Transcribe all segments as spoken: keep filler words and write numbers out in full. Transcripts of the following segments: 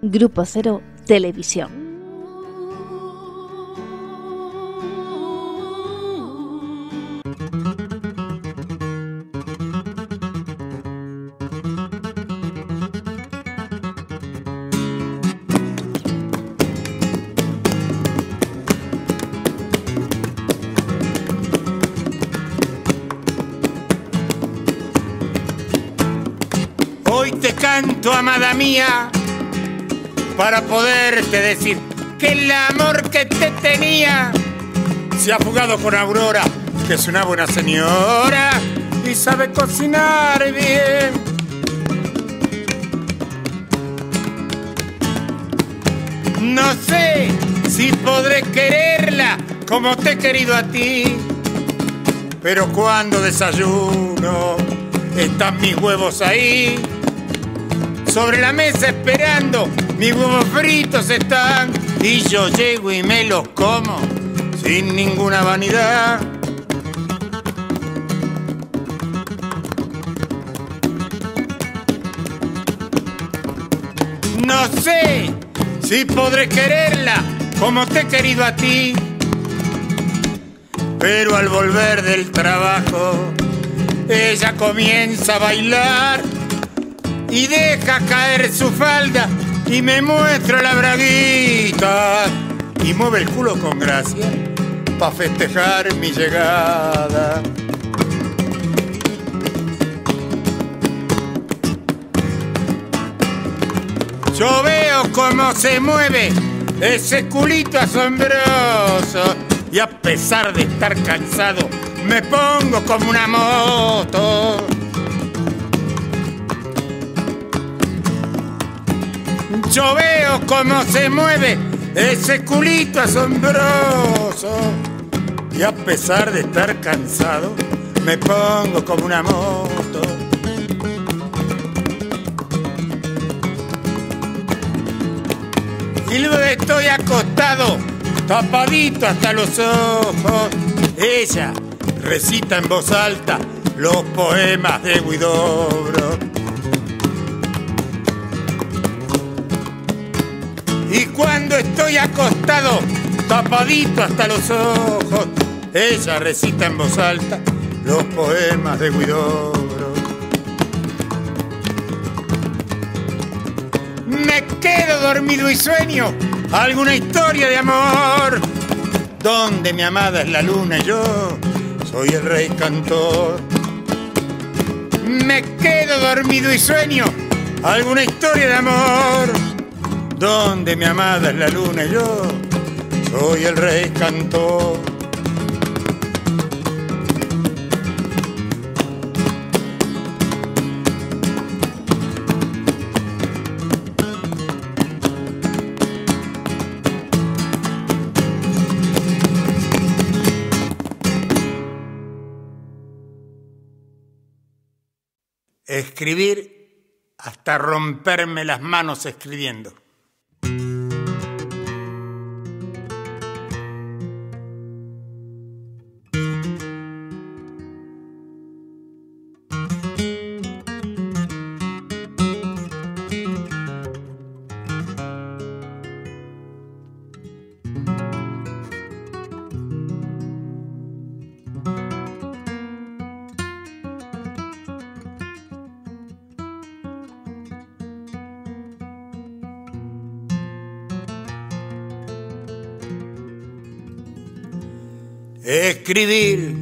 Grupo Cero Televisión. Hoy te canto, amada mía, para poderte decir que el amor que te tenía se ha fugado con Aurora, que es una buena señora y sabe cocinar bien. No sé si podré quererla como te he querido a ti, pero cuando desayuno están mis huevos ahí sobre la mesa esperando, mis huevos fritos están y yo llego y me los como sin ninguna vanidad. No sé si podré quererla como te he querido a ti, pero al volver del trabajo ella comienza a bailar y deja caer su falda y me muestra la braguita y mueve el culo con gracia pa' festejar mi llegada. Yo veo cómo se mueve ese culito asombroso y a pesar de estar cansado me pongo como una moto. Yo veo cómo se mueve ese culito asombroso y a pesar de estar cansado me pongo como una moto. Y luego estoy acostado, tapadito hasta los ojos. Ella recita en voz alta los poemas de Huidobro. Y cuando estoy acostado, tapadito hasta los ojos, ella recita en voz alta los poemas de Huidobro. Me quedo dormido y sueño alguna historia de amor, donde mi amada es la luna y yo soy el rey cantor. Me quedo dormido y sueño alguna historia de amor, donde mi amada es la luna y yo soy el rey cantor. Escribir hasta romperme las manos escribiendo. Escribir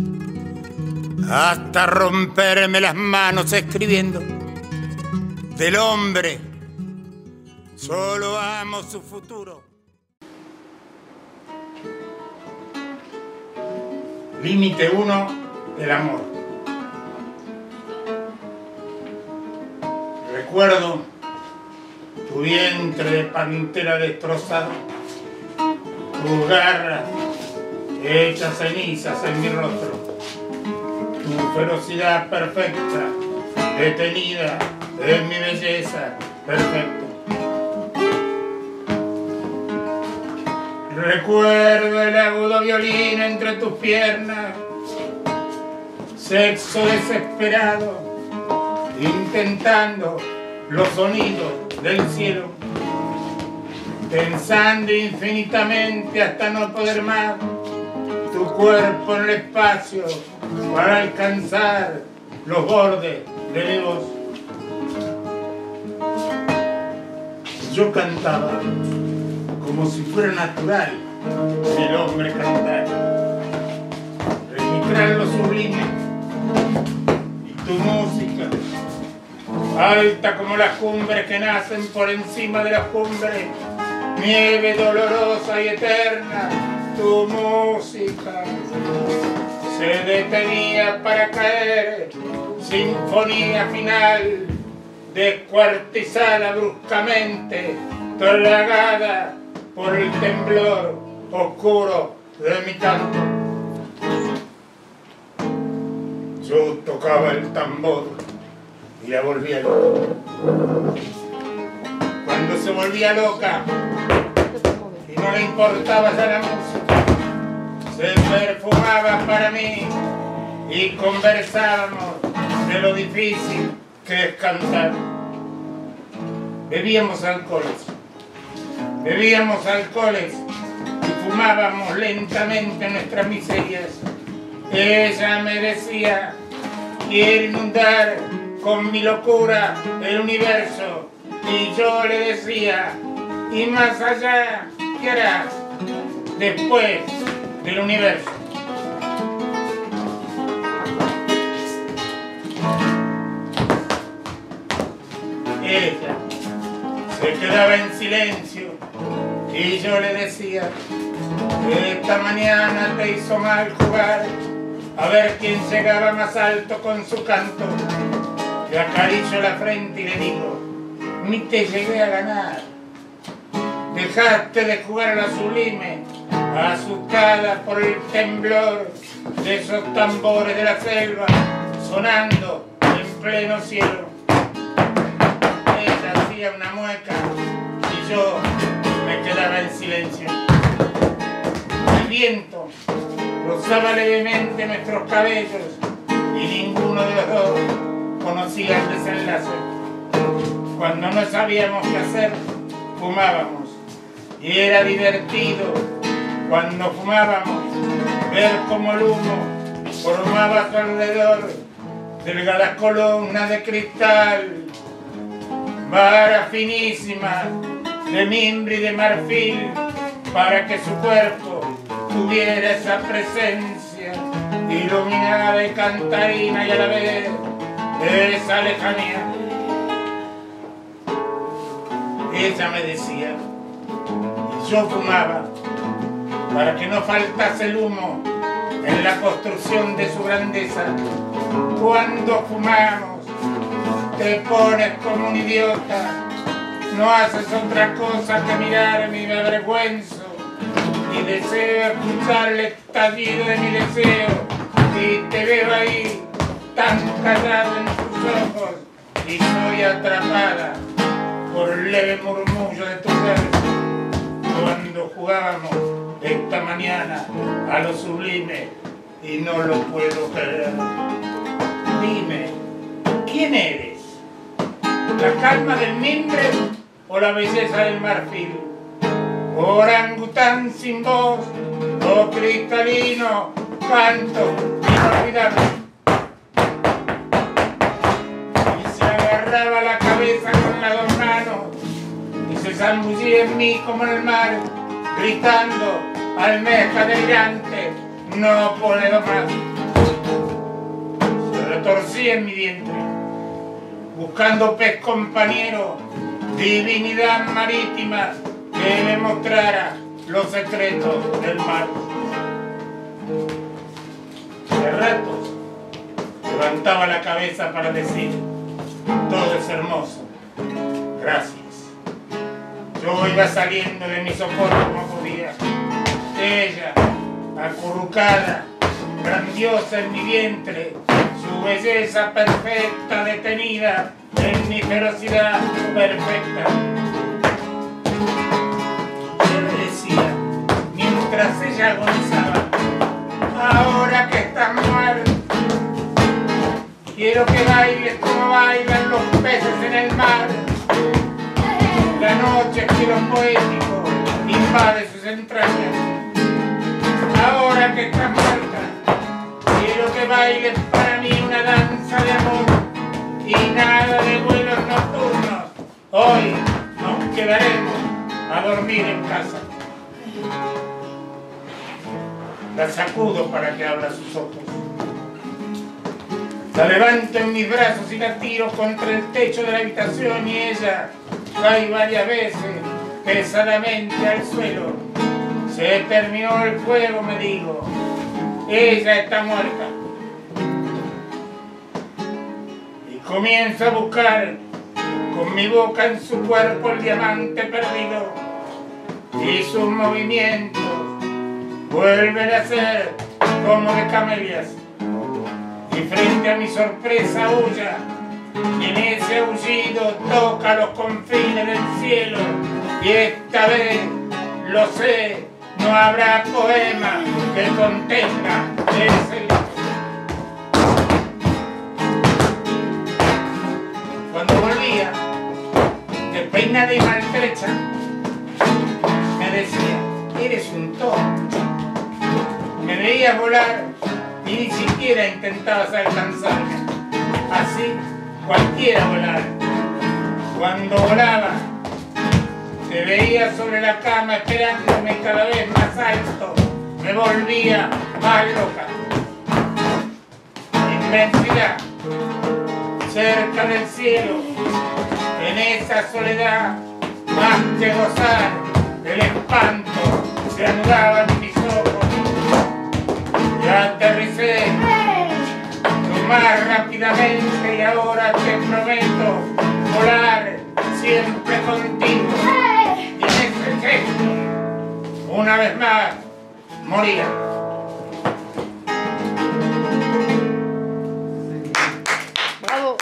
hasta romperme las manos escribiendo. Del hombre solo amo su futuro. Límite uno del amor. Recuerdo tu vientre de pantera destrozado, tus garras hechas cenizas en mi rostro, tu ferocidad perfecta, detenida en mi belleza perfecta. Recuerdo el agudo violín entre tus piernas, sexo desesperado, intentando los sonidos del cielo. pensando infinitamente hasta no poder más, tu cuerpo en el espacio para alcanzar los bordes de mi voz. Yo cantaba como si fuera natural el hombre cantar, registrar lo sublime y tu música, alta como las cumbres que nacen por encima de las cumbres, nieve dolorosa y eterna, tu música se detenía para caer, sinfonía final, descuartizada bruscamente, tragada por el temblor oscuro de mi canto. Yo tocaba el tambor y la volvía loca. Cuando se volvía loca y no le importaba ya la música, se perfumaba para mí y conversábamos de lo difícil que es cantar. Bebíamos alcoholes, bebíamos alcoholes y fumábamos lentamente nuestras miserias. Ella me decía, quiero inundar con mi locura el universo, y yo le decía, y más allá, ¿qué harás después del universo? Ella se quedaba en silencio y yo le decía, esta mañana te hizo mal jugar, a ver quién llegaba más alto con su canto. Le acaricio la frente y le digo, ni te llegué a ganar. Dejaste de jugar a la sublime, asustada por el temblor de esos tambores de la selva, sonando en pleno cielo. Ella hacía una mueca y yo me quedaba en silencio. El viento rozaba levemente nuestros cabellos y ninguno de los dos conocía el desenlace. Cuando no sabíamos qué hacer, fumábamos. Y era divertido, cuando fumábamos, ver cómo el humo formaba a su alrededor delgadas columnas de cristal, varas finísimas de mimbre y de marfil, para que su cuerpo tuviera esa presencia iluminada de cantarina y a la vez esa lejanía. Ella me decía, y yo fumaba, para que no faltase el humo en la construcción de su grandeza. Cuando fumamos, te pones como un idiota, no haces otra cosa que mirarme y me avergüenzo, y deseo escuchar el estallido de mi deseo, y te veo ahí, tan callado en tus ojos, y soy atrapada por el leve murmullo de tu verso. Cuando jugábamos esta mañana a lo sublime, y no lo puedo creer. Dime, ¿quién eres? ¿La calma del mimbre o la belleza del marfil? Orangután sin voz o cristalino canto inolvidable. Y se agarraba la cabeza con las dos manos y se zambullía en mí como en el mar, gritando, almeja delirante, no puedo más. Se retorcía en mi vientre, buscando pez compañero, divinidad marítima que le mostrara los secretos del mar. De ratos levantaba la cabeza para decir, todo es hermoso, gracias. Yo iba saliendo de mi socorro como podía. Ella, acurrucada, grandiosa en mi vientre, su belleza perfecta detenida en mi ferocidad perfecta. Yo le decía, mientras ella agonizaba, ahora que estás muerto, quiero que bailes como bailan los peces en el mar. La noche es quiero poético, invade sus entrañas. Ahora que estás muerta, quiero que bailes para mí una danza de amor y nada de vuelos nocturnos. Hoy nos quedaremos a dormir en casa. La sacudo para que abra sus ojos. La levanto en mis brazos y la tiro contra el techo de la habitación y ella cae varias veces pesadamente al suelo. Se terminó el fuego, me digo. Ella está muerta. Y comienzo a buscar con mi boca en su cuerpo el diamante perdido. Y sus movimientos vuelven a ser como de camelias. Y frente a mi sorpresa huya, y en ese aullido toca los confines del cielo. Y esta vez, lo sé, no habrá poema que contenga ese libro. Cuando volvía, despeinada y maltrecha, me decía, eres un tonto. Me veías volar y ni siquiera intentabas alcanzarme. Así cualquiera volar. Cuando volaba, te veía sobre la cama esperándome cada vez más alto. Me volvía más loca. Inmensidad, cerca del cielo, en esa soledad, más que gozar del espanto, se anudaban mis ojos. Ya aterricé más rápidamente y ahora te prometo volar siempre contigo. Y en ese gesto, una vez más, moría. Bravo.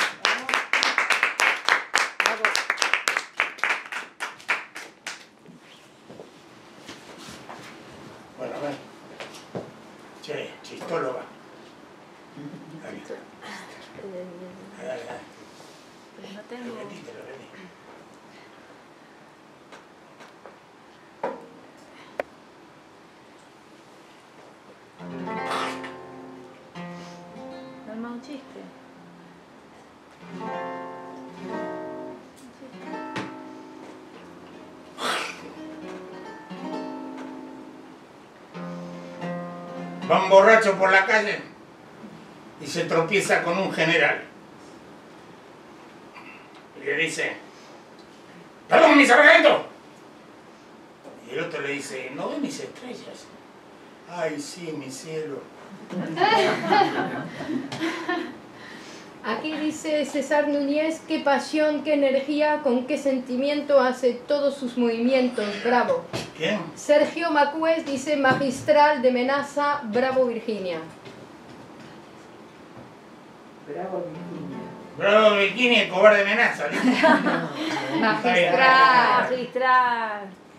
Bueno, a ver. Che, chistóloga. Ahí. Dale, dale, dale. Pues no tengo... Repetite, repetite. ¿No es más un chiste? Va un borracho por la calle y se tropieza con un general. Y le dice, ¡perdón, mi sargento! Y el otro le dice, ¿no ve mis estrellas? Ay, sí, mi cielo. Aquí dice César Núñez, qué pasión, qué energía, con qué sentimiento hace todos sus movimientos, bravo. ¿Quién? Sergio Macues dice, magistral de Menaza, bravo Virginia. Bravo Virginia. Bravo Virginia, el cobarde amenaza. Magistral, magistral.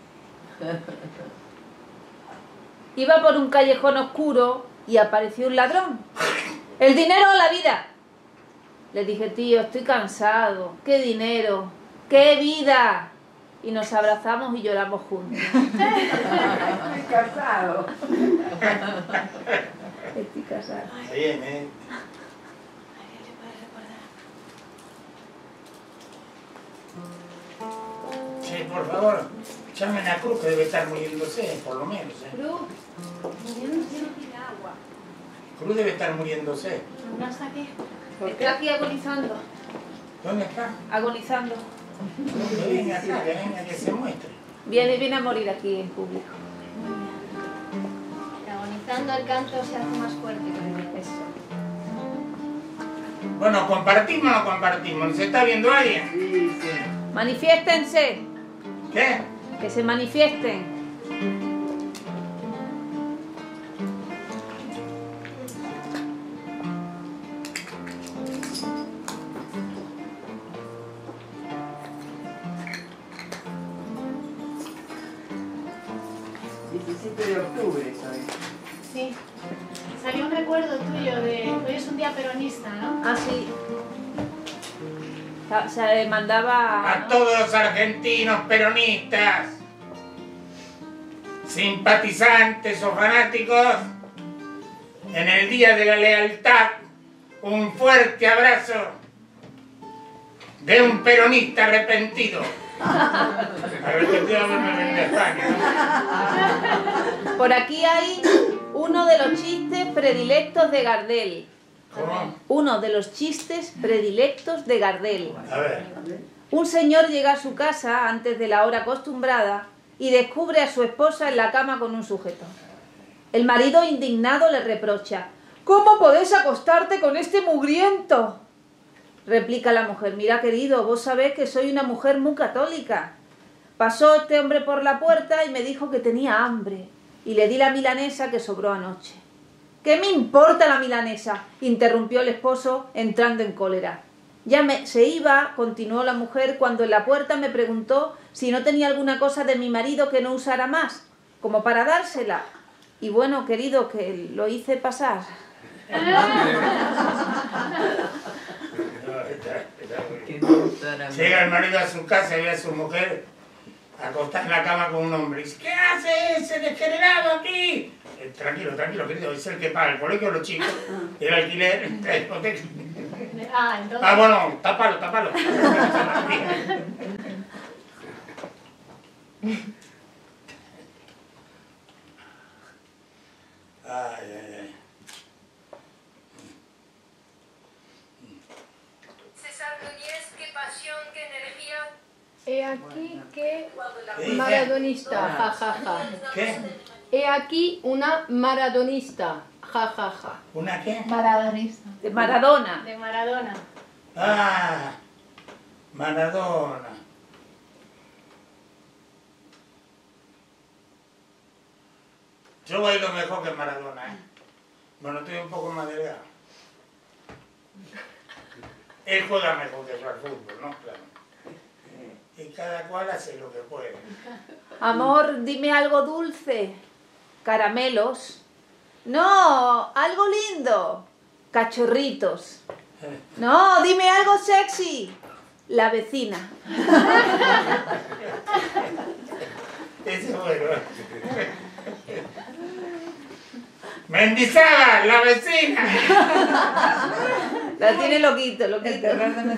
Iba por un callejón oscuro y apareció un ladrón. ¡El dinero o la vida! Le dije, tío, estoy cansado. ¿Qué dinero? ¿Qué vida? Y nos abrazamos y lloramos juntos. Estoy casado. Estoy casado. Bien, ¿eh? Che, por favor, llamen a Cruz que debe estar muriéndose, por lo menos. ¿eh? Cruz, muriéndose no tiene agua. Cruz debe estar muriéndose. ¿No está qué? Está aquí agonizando. ¿Dónde está? Agonizando. Que venga acá, que venga, que se muestre. Viene, viene a morir aquí en público. Agonizando el canto se hace más fuerte. Eso. Bueno, ¿compartimos o no compartimos? ¿Se está viendo alguien? Sí, sí. Manifiéstense. ¿Qué? Que se manifiesten. diecisiete de octubre, ¿sabes? Sí. Salió un recuerdo tuyo de hoy es un día peronista, ¿no? Ah, sí. Se mandaba... A todos los argentinos peronistas. simpatizantes o fanáticos, en el Día de la Lealtad, un fuerte abrazo de un peronista arrepentido. Arrepentido de haberme venido a España. Por aquí hay uno de los chistes predilectos de Gardel. ¿Cómo? Uno de los chistes predilectos de Gardel. A ver. Un señor llega a su casa antes de la hora acostumbrada y descubre a su esposa en la cama con un sujeto. El marido, indignado, le reprocha: ¿cómo podés acostarte con este mugriento? Replica la mujer: mira, querido, vos sabés que soy una mujer muy católica. Pasó este hombre por la puerta y me dijo que tenía hambre y le di la milanesa que sobró anoche. ¿Qué me importa la milanesa?, interrumpió el esposo entrando en cólera. Ya me, se iba, continuó la mujer, cuando en la puerta me preguntó si no tenía alguna cosa de mi marido que no usara más, como para dársela. Y bueno, querido, que lo hice pasar. Llega el marido a su casa y ve a su mujer acostada en la cama con un hombre. Y dice: ¿qué hace ese degenerado aquí? Eh, tranquilo, tranquilo, querido, es el que paga el colegio de los chicos, el alquiler, la hipoteca. Ah, entonces... Ah, bueno, tápalo, tápalo. Ay, ay, ay. César Núñez, qué pasión, qué energía. He aquí que ¿Qué? maradonista, ja, ja, ja. ¿Qué? He aquí una maradonista, ja, ja, ja. ¿Una qué? Maradonista. De Maradona. De Maradona. Ah, Maradona. Yo bailo mejor que Maradona, ¿eh? Bueno, estoy un poco más delgado. Él juega mejor que yo al fútbol, ¿no? Claro. Y cada cual hace lo que puede. Amor, dime algo dulce. Caramelos. No, algo lindo. Cachorritos. No, dime algo sexy. La vecina. Ese es bueno. Mendizábal, la vecina. La tiene loquito, loquito.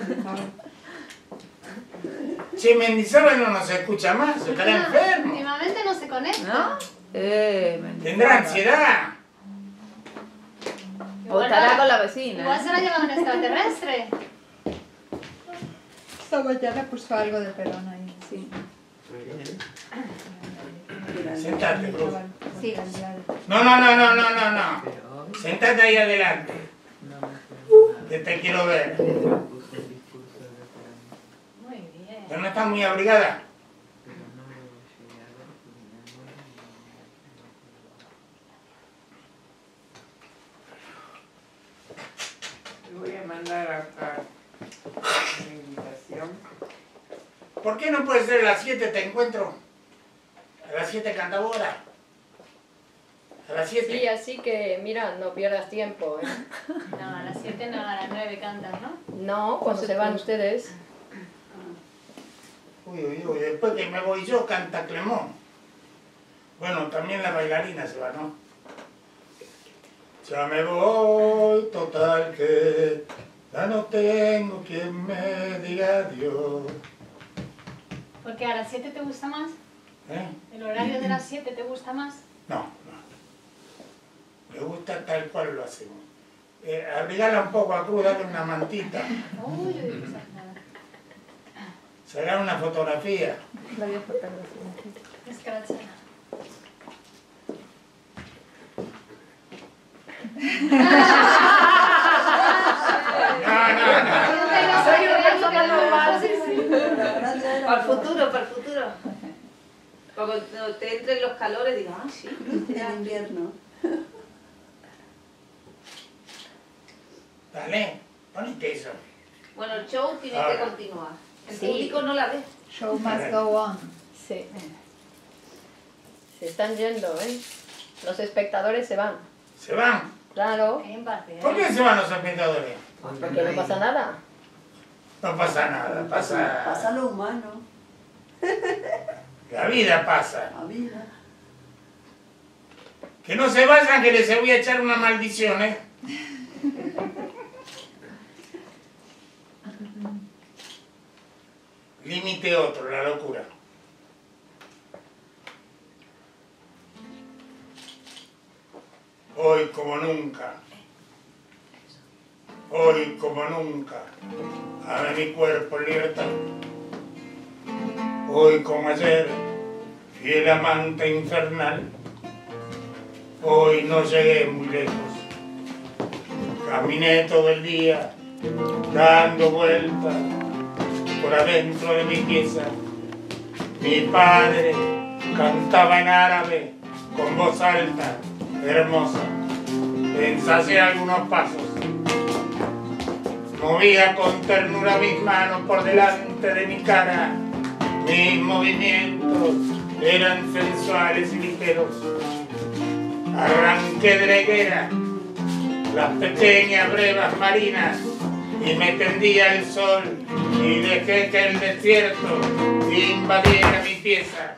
Che, Mendizábal no nos escucha más, se estará enfermo. Últimamente no se conecta. ¿No? Eh, Tendrá ansiedad. O estará con la vecina. Igual se lo ha llevado un extraterrestre. Esta mañana puso algo de pelón ahí. Sí. Sentate, Cruz. Sí. No, no, no, no, no, no, no. Sentate ahí adelante. Que te quiero ver. Muy bien. ¿Pero no estás muy abrigada? Te voy a mandar acá una invitación. ¿Por qué no puede ser a las siete te encuentro? A las siete cantabora. A las siete. Sí, así que, mira, no pierdas tiempo, ¿eh? No, a las siete no, a las nueve cantan, ¿no? No, cuando se van ustedes. Uy, uy, uy, después que me voy yo canta Clemón. Bueno, también la bailarina se va, ¿no? Ya me voy, total que ya no tengo quien me diga adiós. Porque a las siete te gusta más. ¿Eh? ¿El horario de las siete te gusta más? No, no. Me gusta tal cual lo hacemos. Eh, abrigala un poco a Cruz, dale una mantita. Uy, uy, uy, nada. Sacar una fotografía. Escrachada. No, no, no. Soy una persona Para el futuro, para el futuro. Cuando te entren los calores, digo, ah, sí. En invierno. Dale, ponete eso. Bueno, el show tiene que Ahora. continuar. El Sí. público no la ve. Show must go on. Sí. Se están yendo, ¿eh? Los espectadores se van. ¿Se van? Claro, Qué impaciente. ¿Por qué se van los espectadores? porque no pasa nada. No pasa nada, pasa... Pasa lo humano, La vida pasa. la vida. Que no se vayan, que les voy a echar una maldición, ¿eh? Límite otro, la locura. Hoy como nunca, hoy como nunca, abre mi cuerpo en libertad. Hoy como ayer, fiel amante infernal, hoy no llegué muy lejos. Caminé todo el día, dando vueltas por adentro de mi pieza. Mi padre cantaba en árabe con voz alta, hermosa. Ensayé algunos pasos. Movía con ternura mis manos por delante de mi cara. Mis movimientos eran sensuales y ligeros. Arranqué de la higuera las pequeñas brevas marinas y me tendía el sol y dejé que el desierto invadiera mi pieza.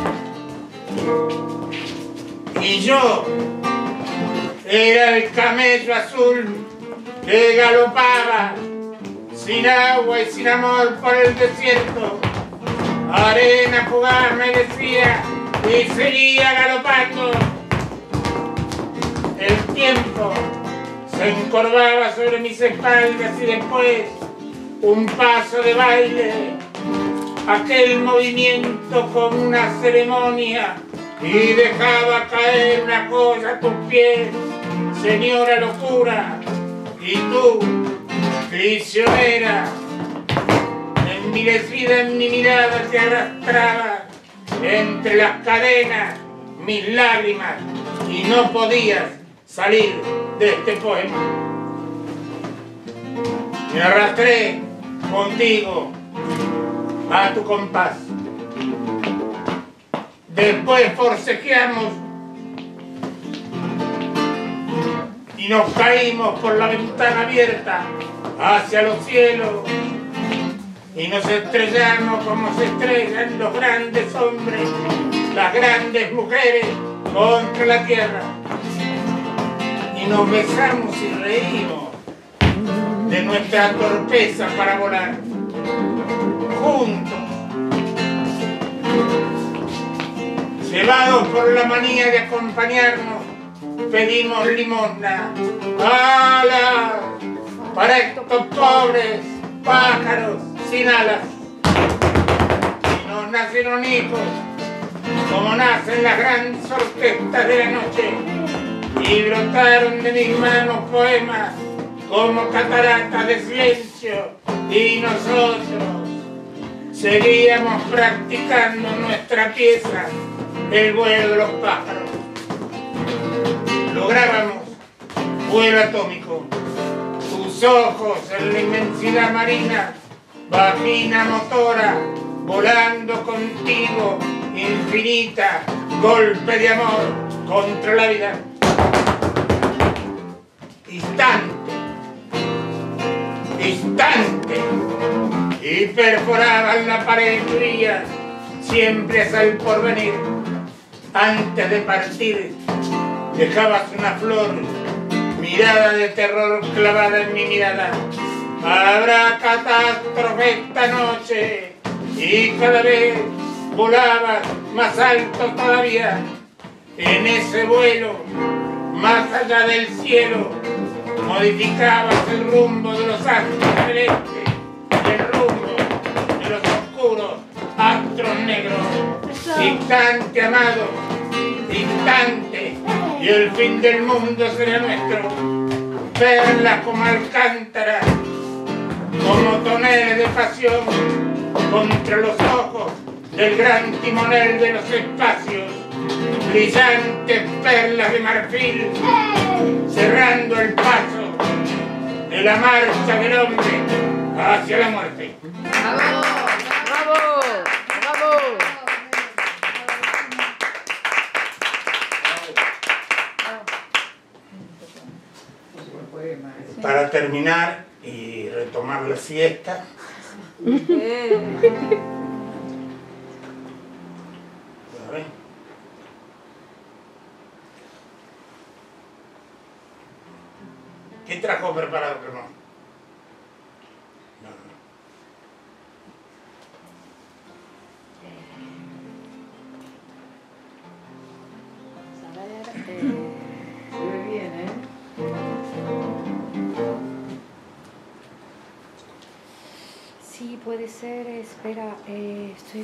Y yo era el camello azul que galopaba sin agua y sin amor por el desierto. Arena fugaz me decía y seguía galopando. El tiempo se encorvaba sobre mis espaldas y después un paso de baile, aquel movimiento como una ceremonia, y dejaba caer una joya a tus pies, señora locura, y tú, prisionera, envilecida en mi mirada, te arrastraba entre las cadenas mis lágrimas y no podías salir de este poema. Me arrastré contigo a tu compás. Después forcejeamos y nos caímos por la ventana abierta hacia los cielos y nos estrellamos como se estrellan los grandes hombres, las grandes mujeres contra la tierra. Y nos besamos y reímos de nuestra torpeza para volar juntos, llevados por la manía de acompañarnos, pedimos limosna. ¡Alas! Para estos pobres pájaros sin alas. Y nos nacieron hijos, como nacen las grandes orquestas de la noche, y brotaron de mis manos poemas como cataratas de silencio, y nosotros seguíamos practicando nuestra pieza, el vuelo de los pájaros. Lográbamos vuelo atómico, tus ojos en la inmensidad marina, vagina motora, volando contigo, infinita, golpe de amor contra la vida. Instante, instante, y perforaban la pared fría, siempre hacia el porvenir. Antes de partir, dejabas una flor, mirada de terror clavada en mi mirada. Habrá catástrofe esta noche, y cada vez volabas más alto todavía. En ese vuelo, más allá del cielo, modificabas el rumbo de los astros celestes, el rumbo de los oscuros astros negros. Instante, amado, instante, y el fin del mundo será nuestro. Perlas como alcántaras, como toneles de pasión, contra los ojos del gran timonel de los espacios. Brillantes perlas de marfil, cerrando el paso de la marcha del hombre hacia la muerte. ¡Bravo! ¡Bravo! ¡Bravo! Para terminar y retomar la siesta, ¿Qué trajo preparado, Cremón? No, no. Se ve bien, ¿eh? Sí, puede ser. Espera, eh, estoy...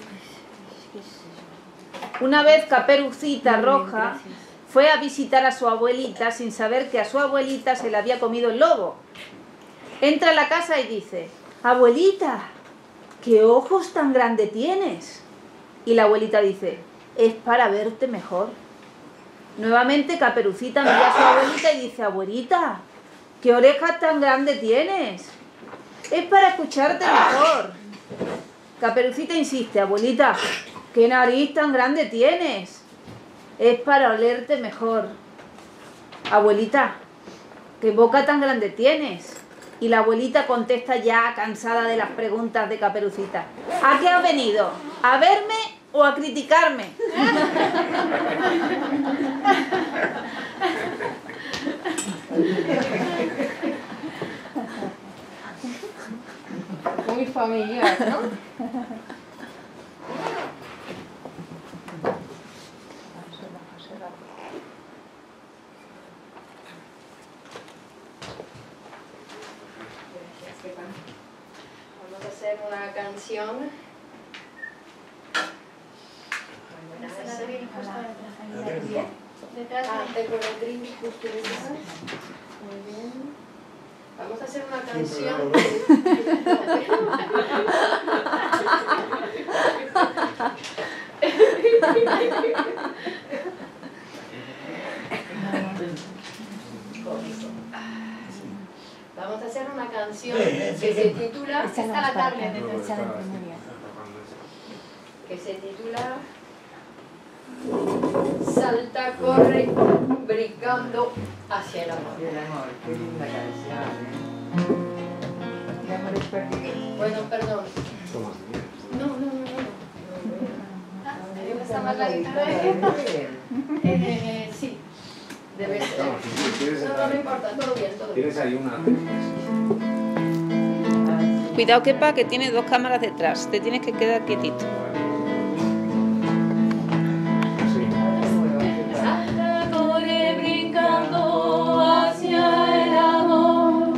Una vez Caperucita Muy bien, Roja gracias. fue a visitar a su abuelita sin saber que a su abuelita se la había comido el lobo. Entra a la casa y dice: abuelita, ¿qué ojos tan grandes tienes? Y la abuelita dice: es para verte mejor. Nuevamente Caperucita mira a su abuelita y dice: abuelita, ¿qué orejas tan grandes tienes? Es para escucharte mejor. Caperucita insiste: abuelita, ¿qué nariz tan grande tienes? Es para olerte mejor. Abuelita, ¿qué boca tan grande tienes? Y la abuelita contesta, ya cansada de las preguntas de Caperucita: ¿a qué has venido? ¿A verme o a criticarme? Muy familiar, ¿no? Vamos a hacer una canción. Esa la vi justo detrás. Adentro. Detrás Ah, de... tengo el drink justo detrás. Muy bien. Vamos a hacer una canción. Vamos a hacer una canción que se titula Está la tablet detrás. que se titula Salta, corre, brincando hacia el amor. Y el amor, qué linda canción, ¿eh? El amor es perdido. Bueno, perdón. No, no, no, no. Ah, ¿me gusta más la guitarra? Bien. Eh, sí, debe ser. No, si quieres, No, no me importa, todo bien, todo bien. tienes ahí una. Cuidado, Kepa, que tiene dos cámaras detrás. Te tienes que quedar quietito. Salta, corre, brincando hacia el amor.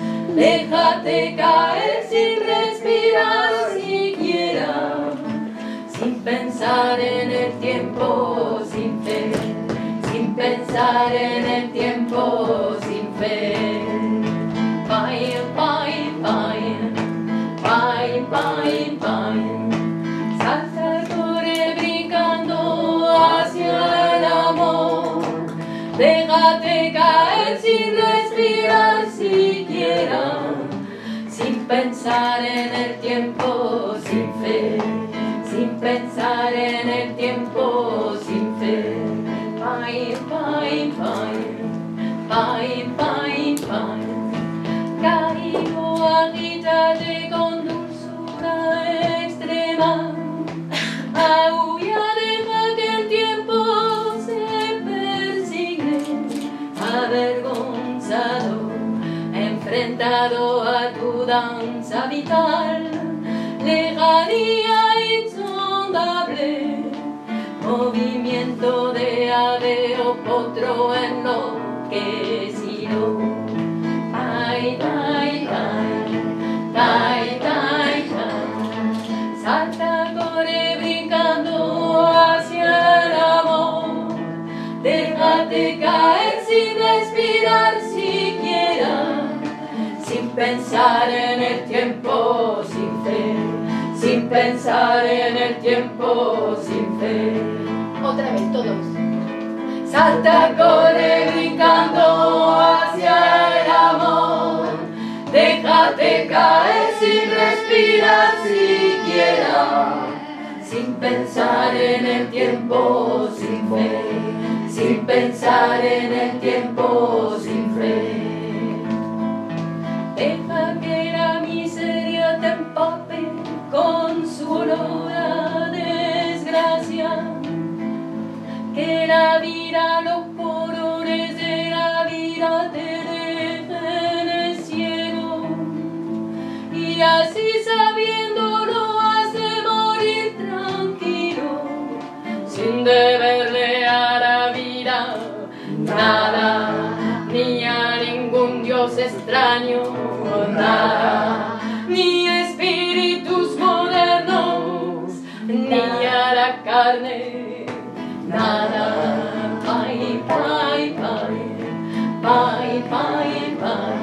Déjate caer sin respirar siquiera, sin pensar en el tiempo, sin fe, sin pensar en el tiempo, sin fe. Bye, bye, bye, bye, bye, bye. Salta, corre, brincando hacia el amor. Déjate caer sin respirar siquiera, sin pensar en el tiempo, sin fe, sin pensar en el tiempo, sin fe. Bye, bye, bye, bye, bye, bye. Caigo, agítate con dulzura extrema. Aúlla, deja que el tiempo se persigne. Avergonzado, enfrentado a tu danza vital, lejanía insondable, movimiento de ave o potro enloquecido. Ay, ay, ay, ay, ay, ay. Salta, corre, brincando hacia el amor. Déjate caer sin respirar siquiera, sin pensar en el tiempo, sin fe, sin pensar en el tiempo, sin fe. Otra vez, todos. Salta, corre, brincando hacia el amor. Déjate caer sin respirar siquiera, sin pensar en el tiempo, sin fe, sin pensar en el tiempo, sin fe. Deja que la miseria te empape con su olor a desgracia, que la vida, los colores de la vida te dejen y así sabiéndolo has de morir tranquilo, sin deberle a la vida nada, ni a ningún dios extraño nada, ni espíritus modernos, ni a la carne nada. Pai, pai, pai, pai, pai, pai.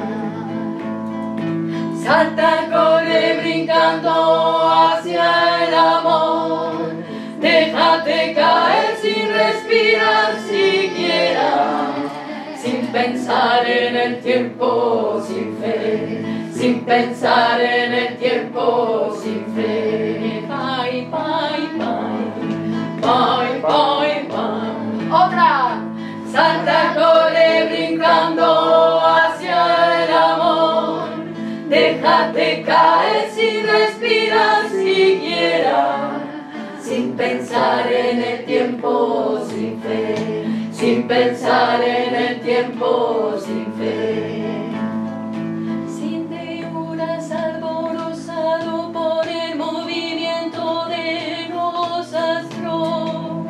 Salta, corre brincando hacia el amor, déjate caer sin respirar siquiera, sin pensar en el tiempo, sin fe, sin pensar en el tiempo, sin fe. Pai, pai, pai, pai, pai, pai. Otra. Salta, corre brincando hacia el amor, déjate caer sin respirar siquiera, sin pensar en el tiempo, sin fe, sin pensar en el tiempo, sin fe. Sin demoras alborozado por el movimiento de los astros,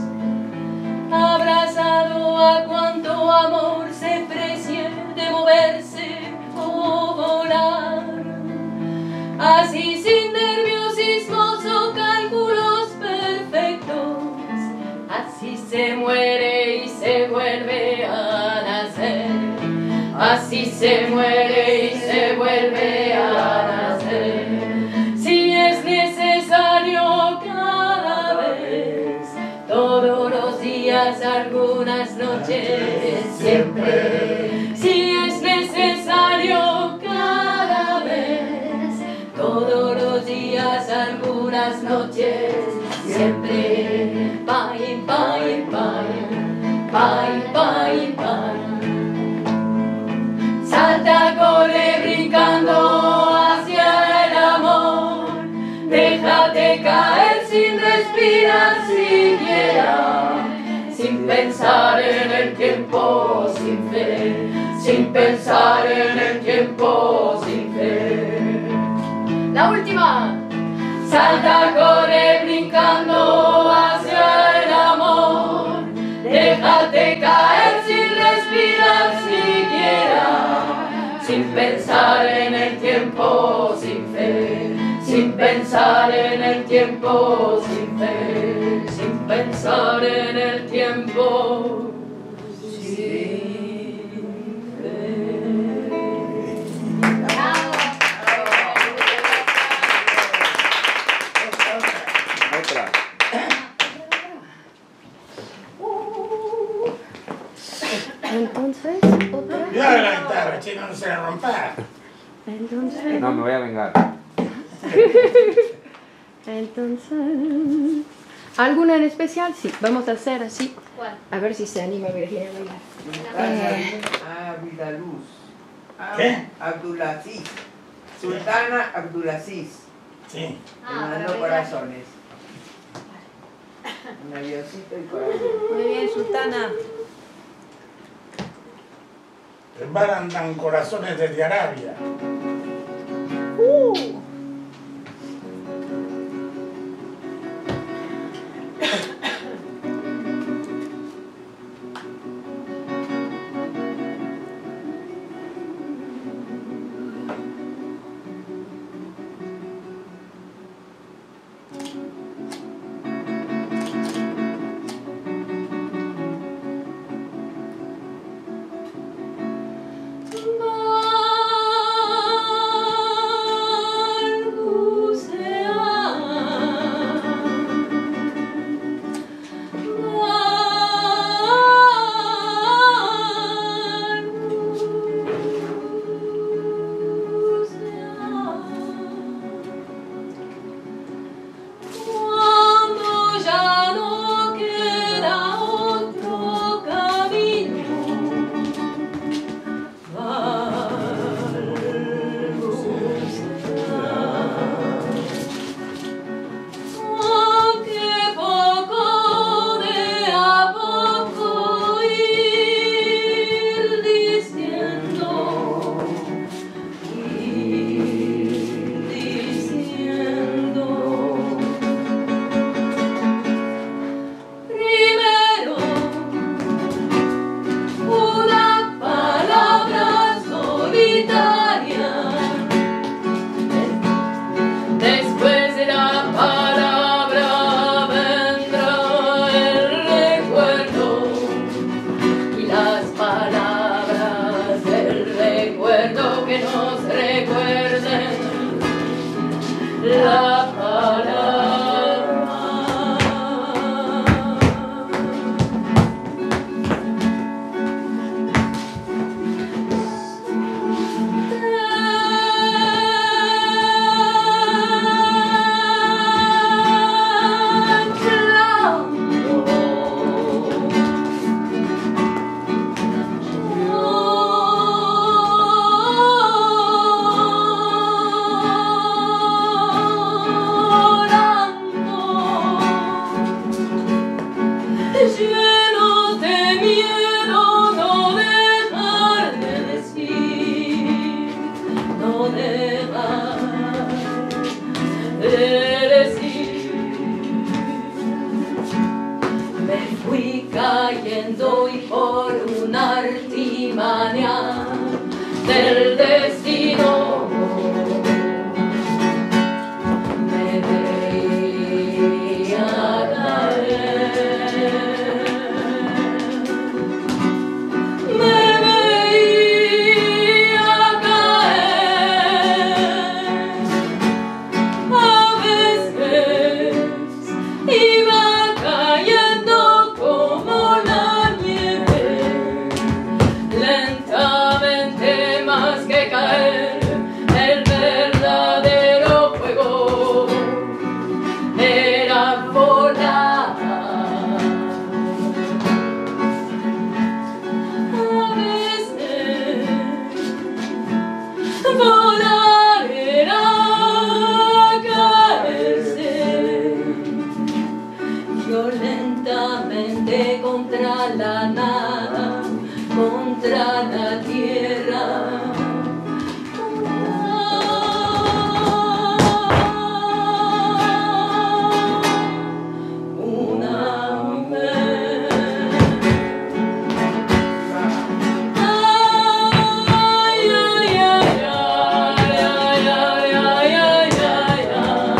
abrazado a cuanto amor se precie de moverse o volar, así sin nerviosismos o cálculos perfectos, así se muere y se vuelve a nacer, así se muere y se vuelve a nacer. Si es necesario cada vez, todos los días, algunas noches, siempre. Si es necesario cada vez, todos los días, algunas noches, siempre. Pai, pai, pai, pai, pai, pai. Salta, corre brincando hacia el amor, déjate caer sin respirar siquiera, sin pensar en el tiempo, sin fe, sin pensar en el tiempo, sin fe. La última. Salta, corre brincando hacia el amor, déjate caer sin respirar siquiera, sin pensar en el tiempo, sin fe, sin pensar en el tiempo, sin fe, sin pensar en el tiempo, sin fe. Otra. Entonces, otra. Cuidado la guitarra, chino, no se la rompa. Entonces. No, me voy a vengar. Entonces. ¿Alguna en especial? Sí, vamos a hacer así. ¿Cuál? A ver si se anima Virginia a bailar. Sultana Abdulazuz. ¿Qué? Abdulaziz. Sultana Abdulaziz. Sí. Ah, Me mandó para bailar. corazones. Un avioncito y corazones. Muy bien, Sultana. Mandan corazones desde Arabia. Uh. Bye. llenos de miedo, no dejar de decir, no dejar de decir. Me fui cayendo y por una artimaña del destino me veía caer, me veía caer. A veces iba cayendo como la nieve, lentamente, más que caer, el verdadero juego era volar. A veces volar era caerse violentamente contra la nada, contra la tierra. Una mujer. Ay, ay, ay, ay, ay, ay, ay, ay, ay, ay.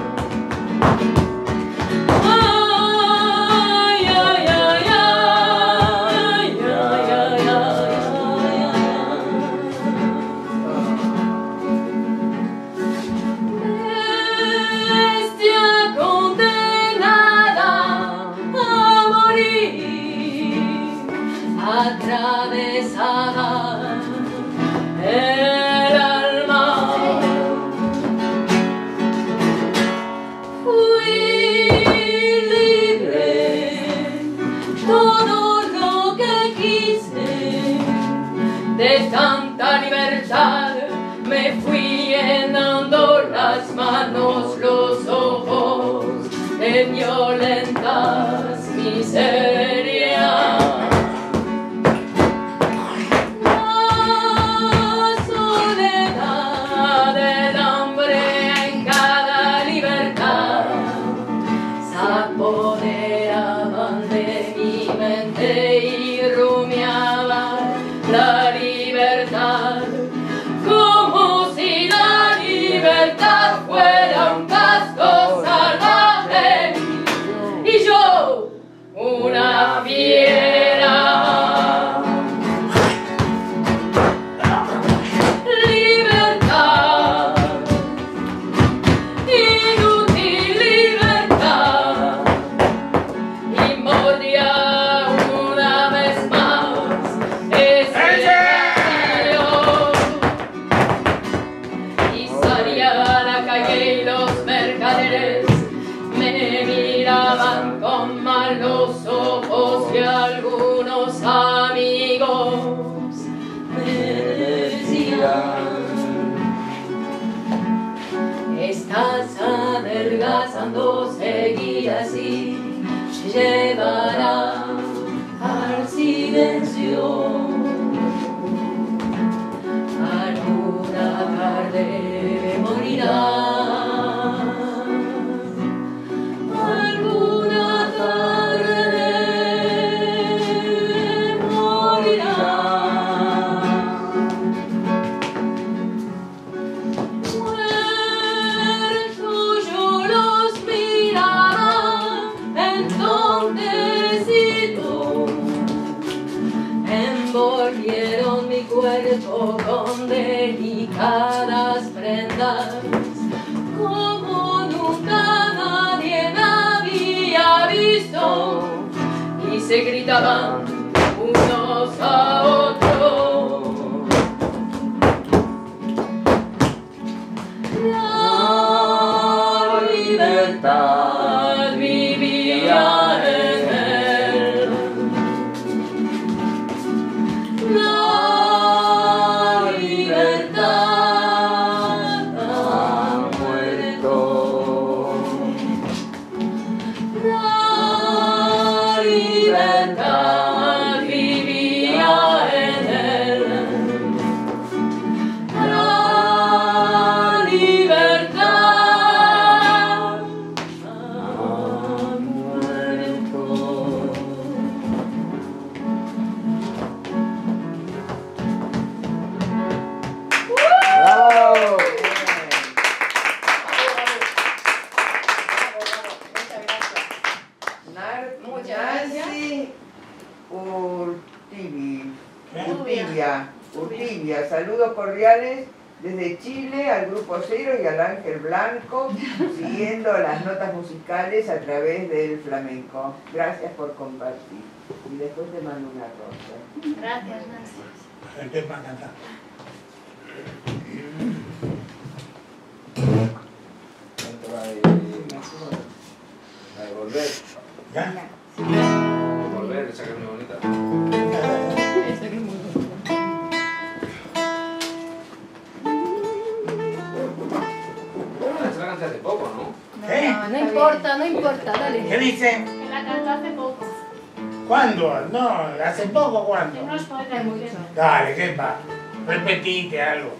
Ay, ay, ay, ay, ay, ay, bestia condenada a morir, atravesada el alma. Fui libre, todo lo que quise, de tanta libertad me fui llenando las manos, los ojos de violentas miserias. La soledad del hambre en cada libertad se apoderaban de mi mente y rumiaban la libertad, como si la libertad fuera un gasto salvaje y yo una fiera. Libertad, inútil libertad, y moría una vez más ese vacío. Y salía a la calle y los mercaderes me miraban con malos ojos y algunos amigos me decían: estás adelgazando, seguir así llevará al silencio. Alguna tarde morirá, alguna tarde morirá. Muertos yo los miraba entontecido, envolvieron mi cuerpo con delicadas prendas, como nunca nadie me había visto, y se gritaban unos a otros. La libertad vivía en él. La libertad ha muerto. La libertad libertad vivía en él. La libertad ha muerto. ¡Bravo! Nancy Urtibi- Urtibia, Urtibia, saludos cordiales desde Chile al Grupo Cero y al Ángel Blanco, siguiendo las notas musicales a través del flamenco. Gracias por compartir. Y después te mando una rosa. Gracias, Nancy. Gente va a cantar. ¿Cuánto va a ir? ¿Va a devolver? ¿Ya? Devolver, esa que es muy bonita. Esa que es muy bonita. Ah, esa la canté hace poco, ¿no? ¿Eh? No importa, no importa, dale. ¿Qué dice? Que la cantó hace poco. ¿Cuándo? No, hace poco, Que ¿cuándo? no os poeta mucho. mucho. Dale, ¿qué va? Repetite algo.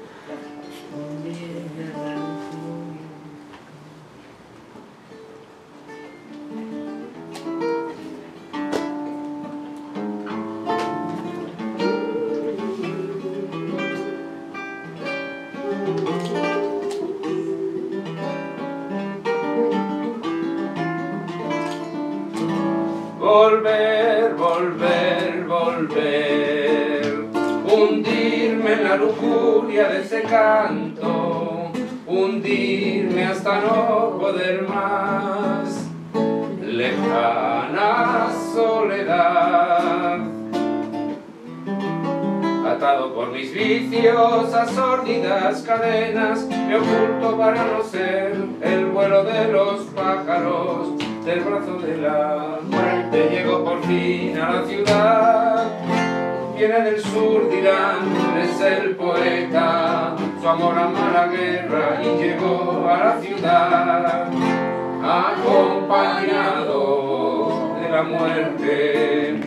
Volver, volver, volver, hundirme en la lujuria de ese canto, hundirme hasta no poder más, lejana soledad, atado por mis vicios a sórdidas cadenas, me oculto para no ser el vuelo de los pájaros del brazo de la muerte. Llego por fin a la ciudad, viene del sur, dirán, es el poeta, su amor ama la guerra y llegó a la ciudad, acompañado de la muerte.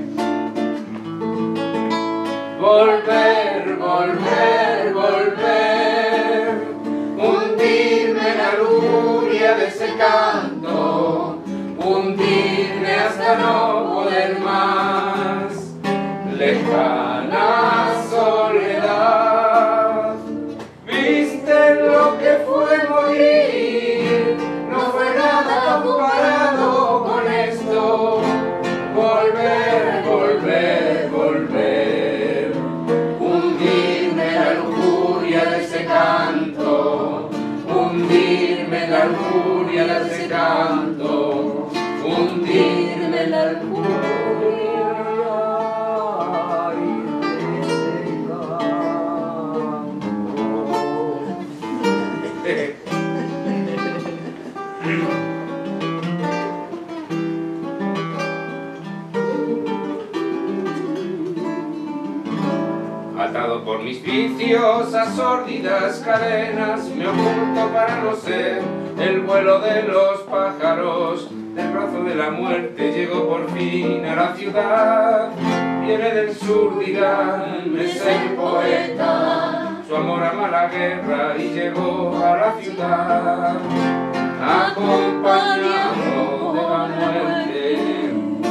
Volver, volver, volver, hundirme en la lujuria de ese canto, hundirme hasta no poder más, lejana soledad. Viste lo que fue morir, no fue nada comparado con esto. Volver, volver, volver, hundirme en la lujuria de ese canto, hundirme en la lujuria de ese canto, hundirme en la lujuria de ese canto. Atado por mis vicios a sórdidas cadenas, me oculto para no ser el vuelo de los pájaros del brazo de la muerte. Llego por fin a la ciudad, viene del sur, dirán, es el poeta, su amor ama la guerra y llegó a la ciudad, acompañado de la muerte.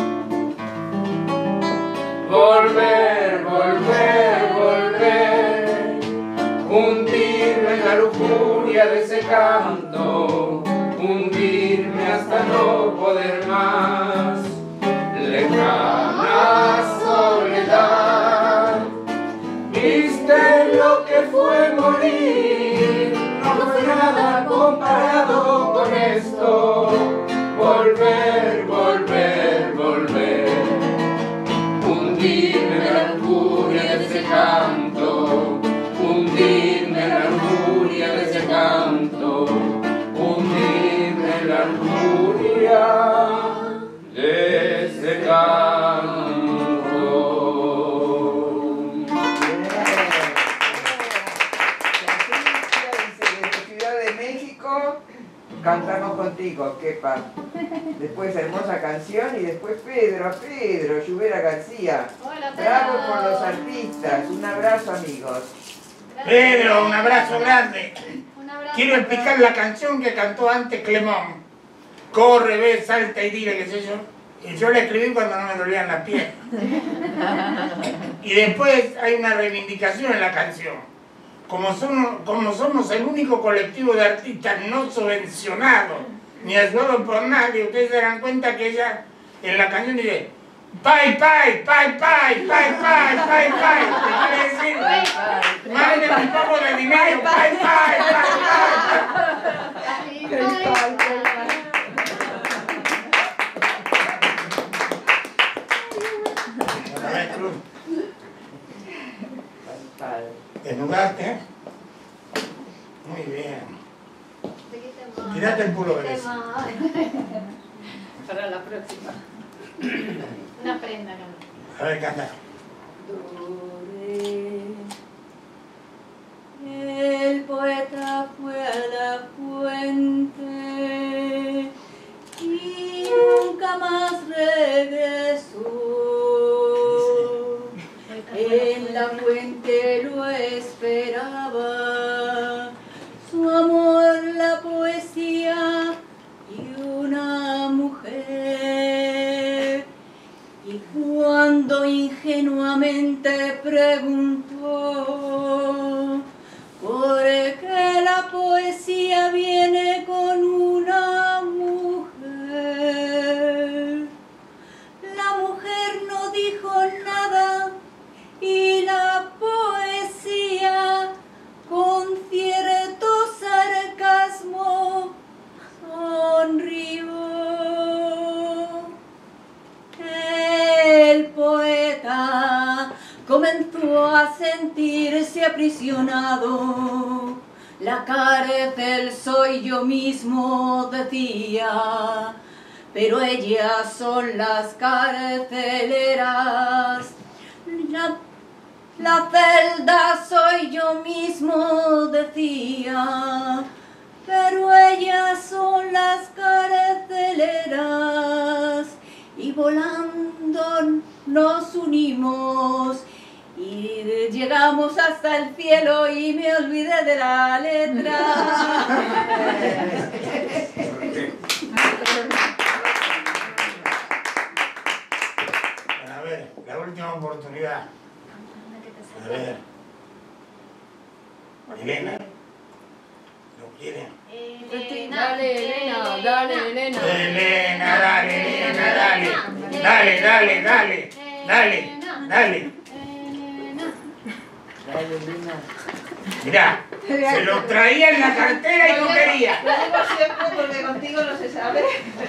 Volver, volver, volver, hundirme en la lujuria de ese canto, hundirme hasta no poder más, lejana soledad. Viste lo que fue morir, no fue nada comparado con esto. Volver, volver, volver, hundirme en la lujuria de ese canto, hundirme en la lujuria de ese canto, hundirme en la lujuria de ese canto. Desde Ciudad de México cantamos contigo, Kepa. Después hermosa canción y después Pedro, Pedro, Lluvera García. Hola, Bravo Pedro. por los artistas. Un abrazo, amigos. Pedro, un abrazo grande. Un abrazo. Quiero explicar la canción que cantó antes Clemón. Corre, ve, salta y dile, qué sé yo. Y yo la escribí cuando no me dolían las piernas. Y después hay una reivindicación en la canción. Como somos, como somos el único colectivo de artistas no subvencionados ni ayudados por nadie, ustedes se dan cuenta que ella en la canción dice pai, pai, pai, pai, pai, pai, pai, pai. ¿Qué quiere decir? Manden un poco de dinero, pai, pai, pai, pai. A ver, Cruz. ¿Desnudaste? Muy bien. Quítate el pulo de eso. Para la próxima. Una prenda, ¿no? A ver, canta. El poeta fue a la fuente y nunca más regresó. En la fuente lo esperaba su amor, la poesía y una mujer. Y cuando ingenuamente preguntó por qué la poesía viene con una mujer, la mujer no dijo nada y la poesía con cierto sarcasmo sonrió. El poeta comenzó a sentirse aprisionado. La cárcel soy yo mismo, decía, pero ellas son las carceleras. La, la celda soy yo mismo, decía, pero ellas son las carceleras. Y volando nos unimos y llegamos hasta el cielo y me olvidé de la letra. Bueno, a ver, la última oportunidad. A ver. Elena. ¿Lo quieren? Elena, Dale, Elena, dale, Elena. Elena, dale, Elena, dale. Dale, dale, dale. Dale, dale. Elena. Mirá, se lo traía en la cartera y no quería. Lo digo siempre porque contigo no se sabe.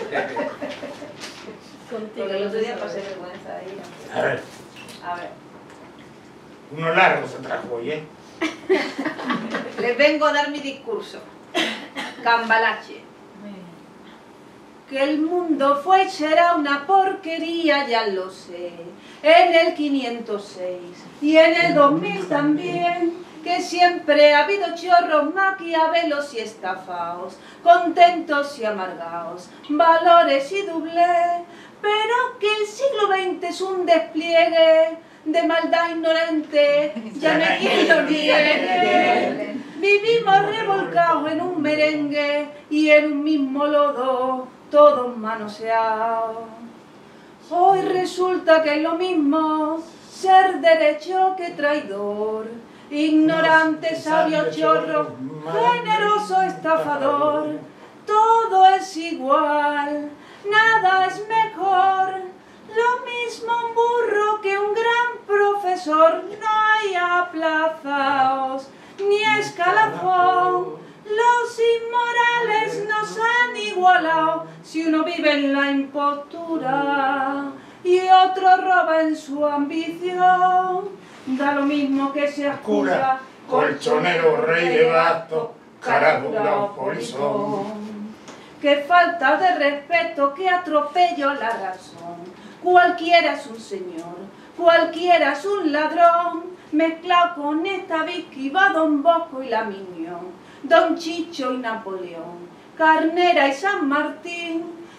Contigo el otro día pasé vergüenza ahí. A ver, A ver. uno largo se trajo hoy, ¿eh? Les vengo a dar mi discurso. Cambalache. Que el mundo fue y será una porquería, ya lo sé. En el quinientos seis y en el dos mil también. Que siempre ha habido chorros, maquiavelos y estafaos, contentos y amargaos, valores y doblez. Pero que el siglo veinte es un despliegue de maldad ignorante, ya no hay quien lo niegue. Vivimos revolcados en un merengue y en un mismo lodo, todos manoseados. Hoy resulta que es lo mismo ser derecho que traidor, ignorante, sabio, chorro, generoso, estafador. Todo es igual, nada es mejor. Lo mismo un burro que un gran profesor. No hay aplazaos ni escalafón. Los inmorales nos han igualado. Si uno vive en la impostura y otro roba en su ambición, da lo mismo que seas cura, colchonero, rey de basto, carátula o polizón. Qué falta de respeto, qué atropello a la razón. Cualquiera es un señor, cualquiera es un ladrón, mezclado con esta Vicky va Don Bosco y la Miñón, Don Chicho y Napoleón, Carnera y San Martín,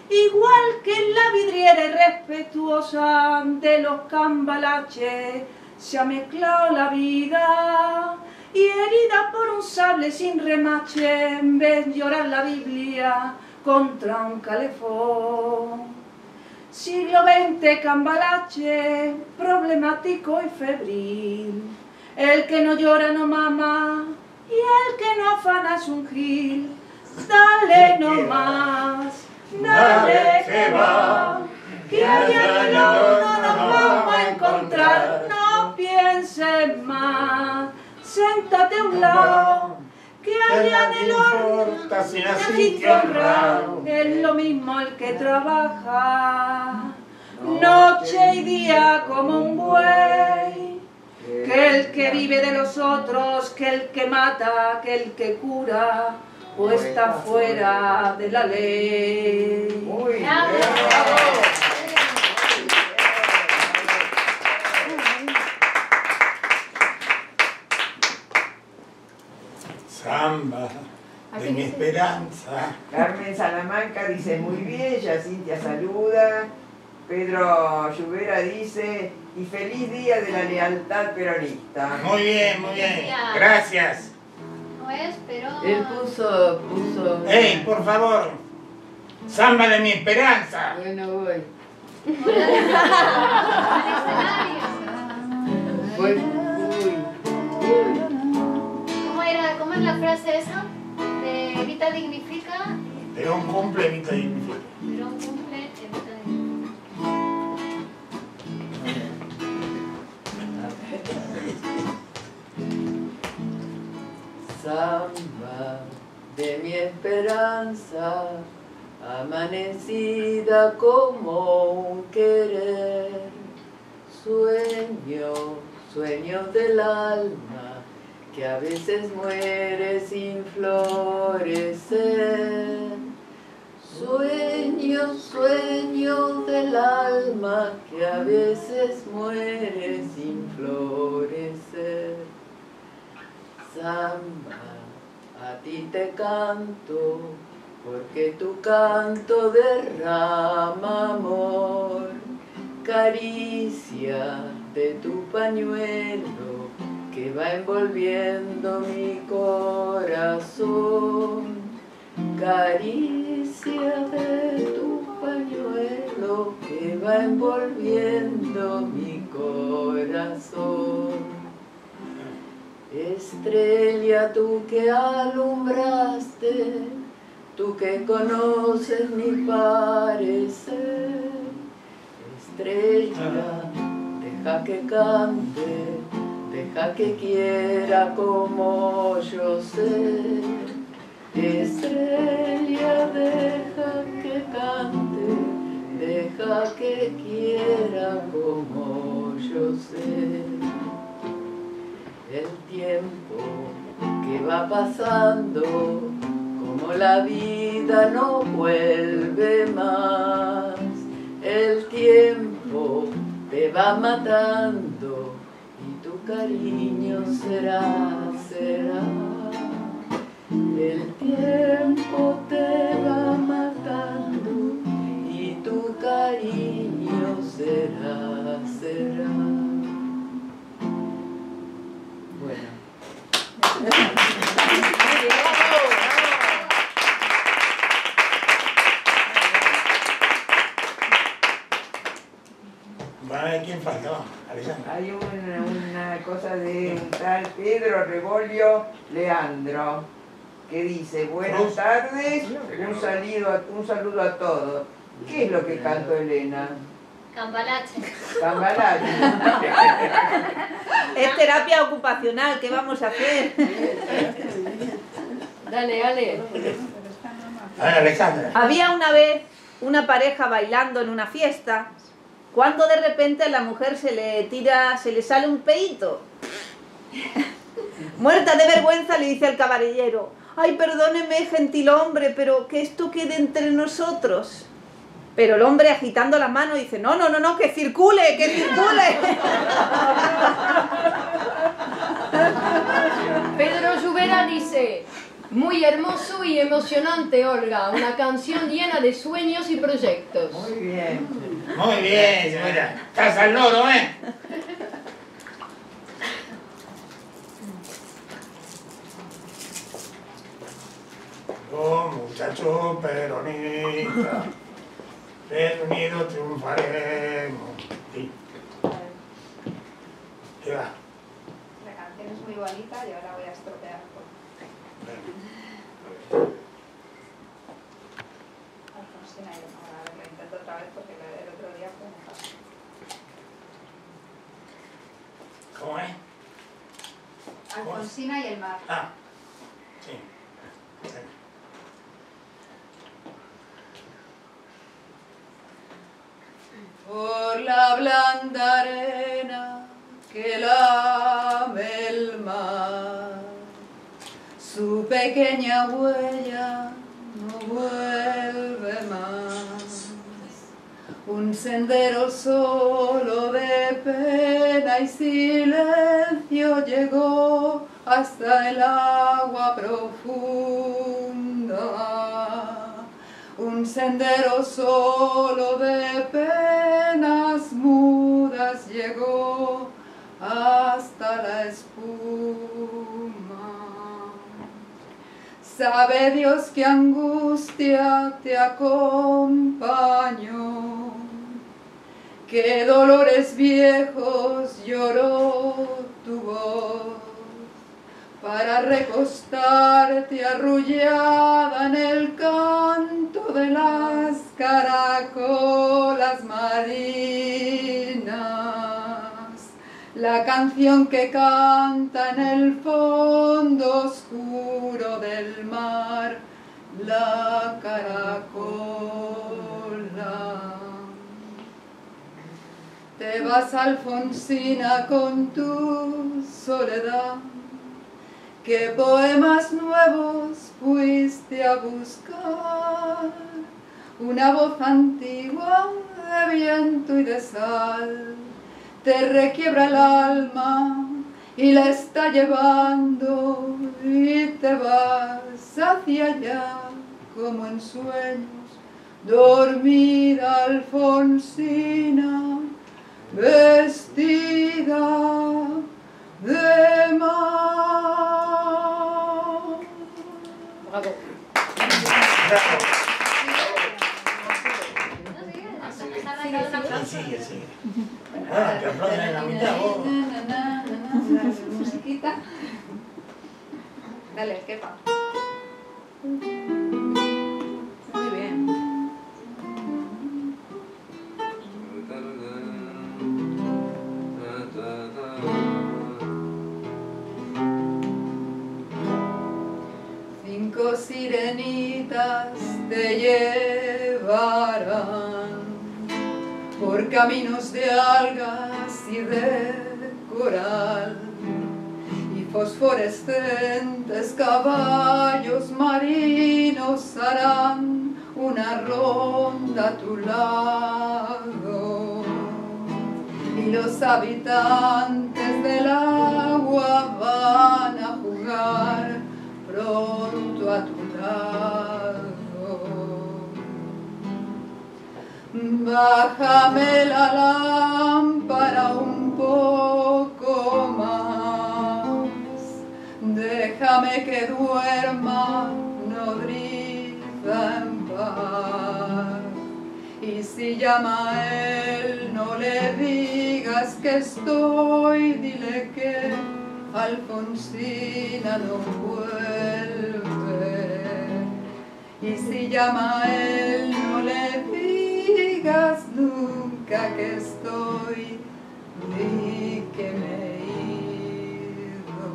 igual que en la vidriera irrespetuosa de los cambalaches, se ha mezclado la vida y herida por un sable sin remache, en vez de llorar la Biblia contra un calefón. Siglo veinte cambalache, problemático y febril, el que no llora no mama y el que no afana es un gil. Dale no más, dale que va, que allá en el horno nos vamos a encontrar. No pienses más, siéntate a un lado, que allá en el horno necesito honrar. Es lo mismo el que trabaja noche y día como un buey, que el que vive de los otros, que el que mata, que el que cura, pues está fuera de la ley. Muy bien. Samba de mi esperanza. Carmen Salamanca dice muy bien, ya Cintia saluda. Pedro Lluvera dice, y feliz día de la lealtad peronista. Muy bien, muy bien. No Gracias. es, pero... Él puso, puso... ¡Ey, por favor! Samba de mi esperanza. Bueno, voy. escenario. Voy, uy, uy. ¿Cómo era? ¿Cómo es la frase esa? De Evita dignifica, Pero un cumple, Vita dignifica. pero un cumple Evita dignifica. Samba de mi esperanza, amanecida como un querer, sueño, sueños del alma, que a veces muere sin florecer. Sueño, sueño del alma, que a veces muere sin florecer. Samba, a ti te canto, porque tu canto derrama amor, caricia de tu pañuelo que va envolviendo mi corazón, caricia de tu pañuelo que va envolviendo mi corazón. Estrella, tú que alumbraste, tú que conoces mi parecer. Estrella, deja que cante, deja que quiera como yo sé. Estrella, deja que cante, deja que quiera como yo sé. El tiempo que va pasando, como la vida no vuelve más. El tiempo te va matando y tu cariño será, será. El tiempo te va matando y tu cariño será, será. Bueno. Bueno, ¿quién faltaba? Alejandra. Hay una, una cosa de un tal Pedro Rebolio Leandro que dice, buenas tardes, un saludo a, un saludo a todos. ¿Qué es lo que cantó Elena? Cambalache. Cambalache. Es terapia ocupacional, ¿qué vamos a hacer? Dale, dale. A ver, Alejandra. Había una vez una pareja bailando en una fiesta, cuando de repente a la mujer se le tira, se le sale un peito. Muerta de vergüenza le dice al camarero, ay, perdóneme, gentil hombre, pero que esto quede entre nosotros. Pero el hombre, agitando las manos, dice, no, no, no, no, que circule, que circule. Pedro Lluvera dice, Muy hermoso y emocionante, Olga. Una canción llena de sueños y proyectos. Muy bien. Muy bien, señora. Estás al loro, ¿eh? Oh, muchacho peronista, reunidos triunfaremos. Sí. ¿Qué va? La canción es muy bonita y ahora voy a estropear. Alfonsina y el mar. A ver, lo intento otra vez porque el otro día fue muy fácil. ¿Cómo es? Alfonsina y el mar. Ah, sí. Por la blanda arena que lame el mar, su pequeña huella no vuelve más. Un sendero solo de pena y silencio llegó hasta el agua profunda. Un sendero solo de penas mudas llegó hasta la espuma. Sabe Dios qué angustia te acompañó, qué dolores viejos lloró tu voz, para recostarte arrullada en el canto de las caracolas marinas, la canción que canta en el fondo oscuro del mar, la caracola. Te vas, Alfonsina, con tu soledad. ¿Qué poemas nuevos fuiste a buscar? Una voz antigua de viento y de sal te requiebra el alma y la está llevando, y te vas hacia allá como en sueños, dormida Alfonsina, vestida de mar. Bravo. Bravo. Sí, sigue, sigue. Ah, que aplauden en la mitad, vos. Musiquita. Dale, quepa. Muy bien. Cinco sirenitas te llevarán por caminos de algas y de coral, y fosforescentes caballos marinos harán una ronda a tu lado, y los habitantes del agua van a jugar pronto a tu lado. Bájame la lámpara un poco más, déjame que duerma nodriza en paz. Y si llama a él, no le digas que estoy, dile que Alfonsina no vuelve. Y si llama a él, no le digas nunca que estoy, di que me he ido.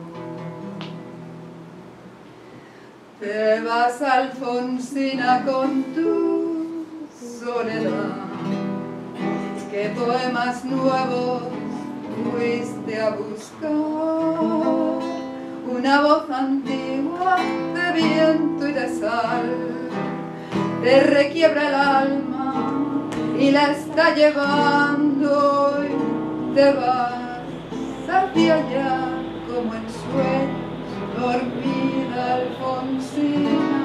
Te vas, Alfonsina, con tu soledad. ¿Qué poemas nuevos fuiste a buscar? Una voz antigua de viento y de sal te requiebra el alma y la está llevando, y te vas hacia allá como en sueños, dormida Alfonsina. Alfonsina,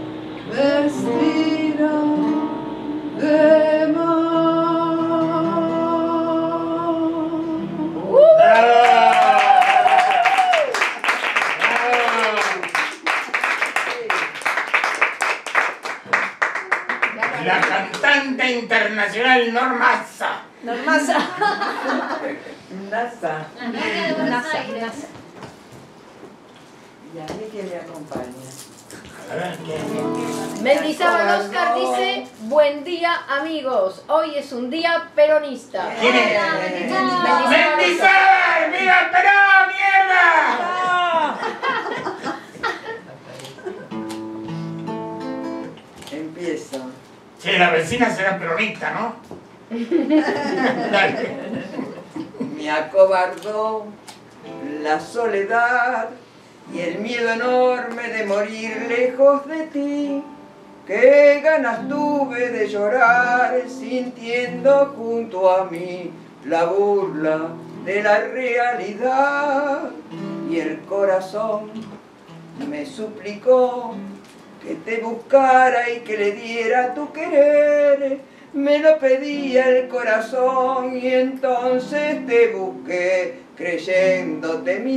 vestida de mar. La cantante internacional Normasa. Normasa. NASA. Nasa, nasa. Y a mí que me acompaña. Mendizábal Oscar dice, buen día amigos, hoy es un día peronista. ¿Quién es? Mendizábal. ¡Mendizábal! ¡Viva Perón, mierda! Empiezo. Che, la vecina será peronista, ¿no? Dale. Me acobardó la soledad y el miedo enorme de morir lejos de ti. Qué ganas tuve de llorar sintiendo junto a mí la burla de la realidad. Y el corazón me suplicó que te buscara y que le diera tu querer. Me lo pedía el corazón y entonces te busqué, creyéndote mi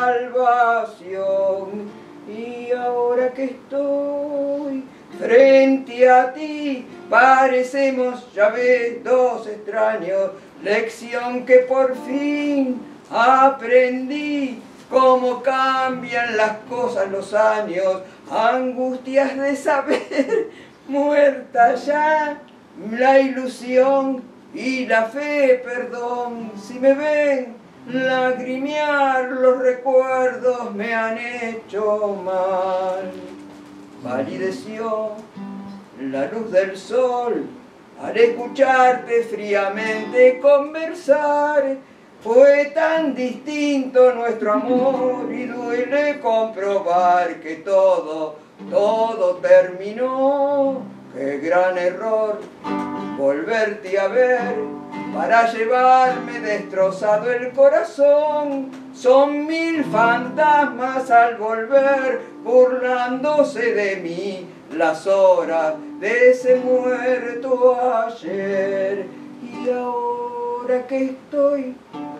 salvación. Y ahora que estoy frente a ti, parecemos, ya ves, dos extraños. Lección que por fin aprendí, cómo cambian las cosas los años, angustias de saber, muerta ya la ilusión y la fe, perdón, si me ven lagrimear, los recuerdos me han hecho mal. Palideció la luz del sol al escucharte fríamente conversar. Fue tan distinto nuestro amor y duele comprobar que todo, todo terminó. Qué gran error volverte a ver para llevarme destrozado el corazón. Son mil fantasmas al volver burlándose de mí, las horas de ese muerto ayer. Y ahora que estoy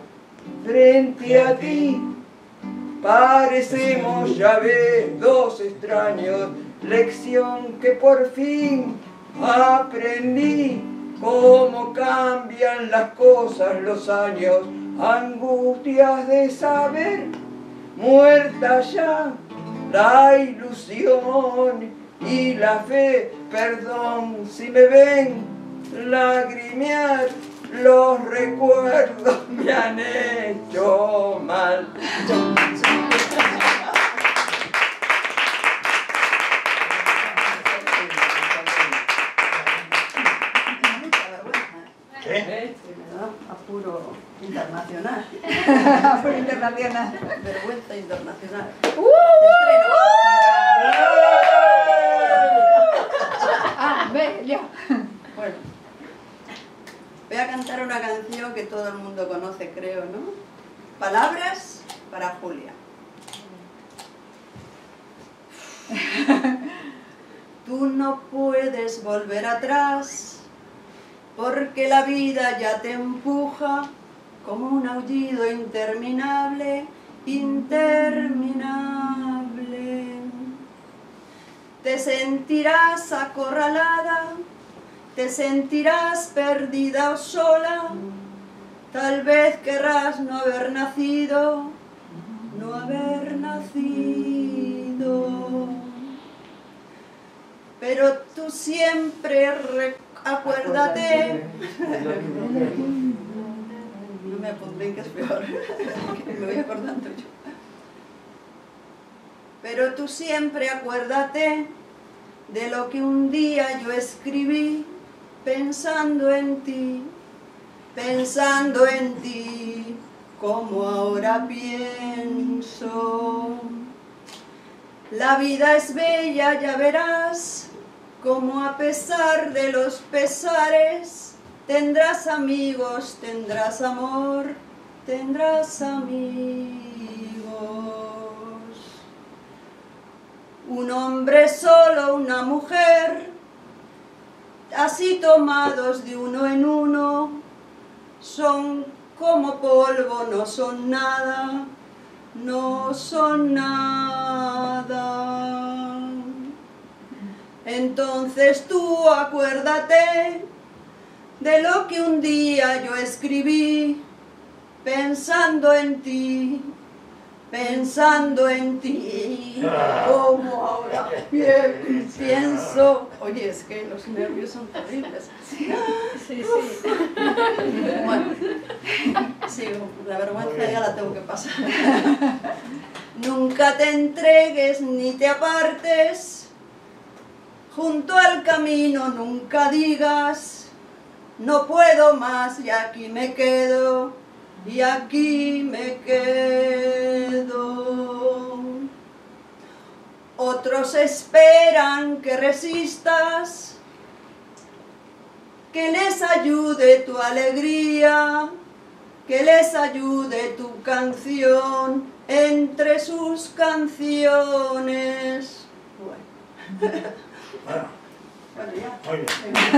frente a ti, parecemos, ya ves, dos extraños. Lección que por fin aprendí, cómo cambian las cosas los años, angustias de saber, muerta ya la ilusión y la fe, perdón si me ven lagrimear, los recuerdos me han hecho mal. ¿Qué? Apuro internacional. Apuro internacional. Vergüenza internacional. ¡Uh, uh, Ah, ve, ya. Bueno. Voy a cantar una canción que todo el mundo conoce, creo, ¿no? Palabras para Julia. Tú no puedes volver atrás, porque la vida ya te empuja como un aullido interminable, interminable. Te sentirás acorralada, te sentirás perdida o sola, tal vez querrás no haber nacido, no haber nacido. Pero tú siempre acuérdate. No me apunté, que es peor. Me voy acordando yo. Pero tú siempre acuérdate de lo que un día yo escribí, pensando en ti, pensando en ti, como ahora pienso. La vida es bella, ya verás, como a pesar de los pesares, tendrás amigos, tendrás amor, tendrás amigos. Un hombre solo, una mujer, así tomados de uno en uno, son como polvo, no son nada, no son nada. Entonces tú acuérdate de lo que un día yo escribí, pensando en ti, pensando en ti, como ahora pienso. Oye, es que los nervios son terribles. Sí, sí. Bueno, sí, la vergüenza ya la tengo que pasar. Nunca te entregues ni te apartes, junto al camino nunca digas, no puedo más y aquí me quedo, y aquí me quedo. Otros esperan que resistas, que les ayude tu alegría, que les ayude tu canción entre sus canciones. Bueno, Bueno, bueno ya. muy bien.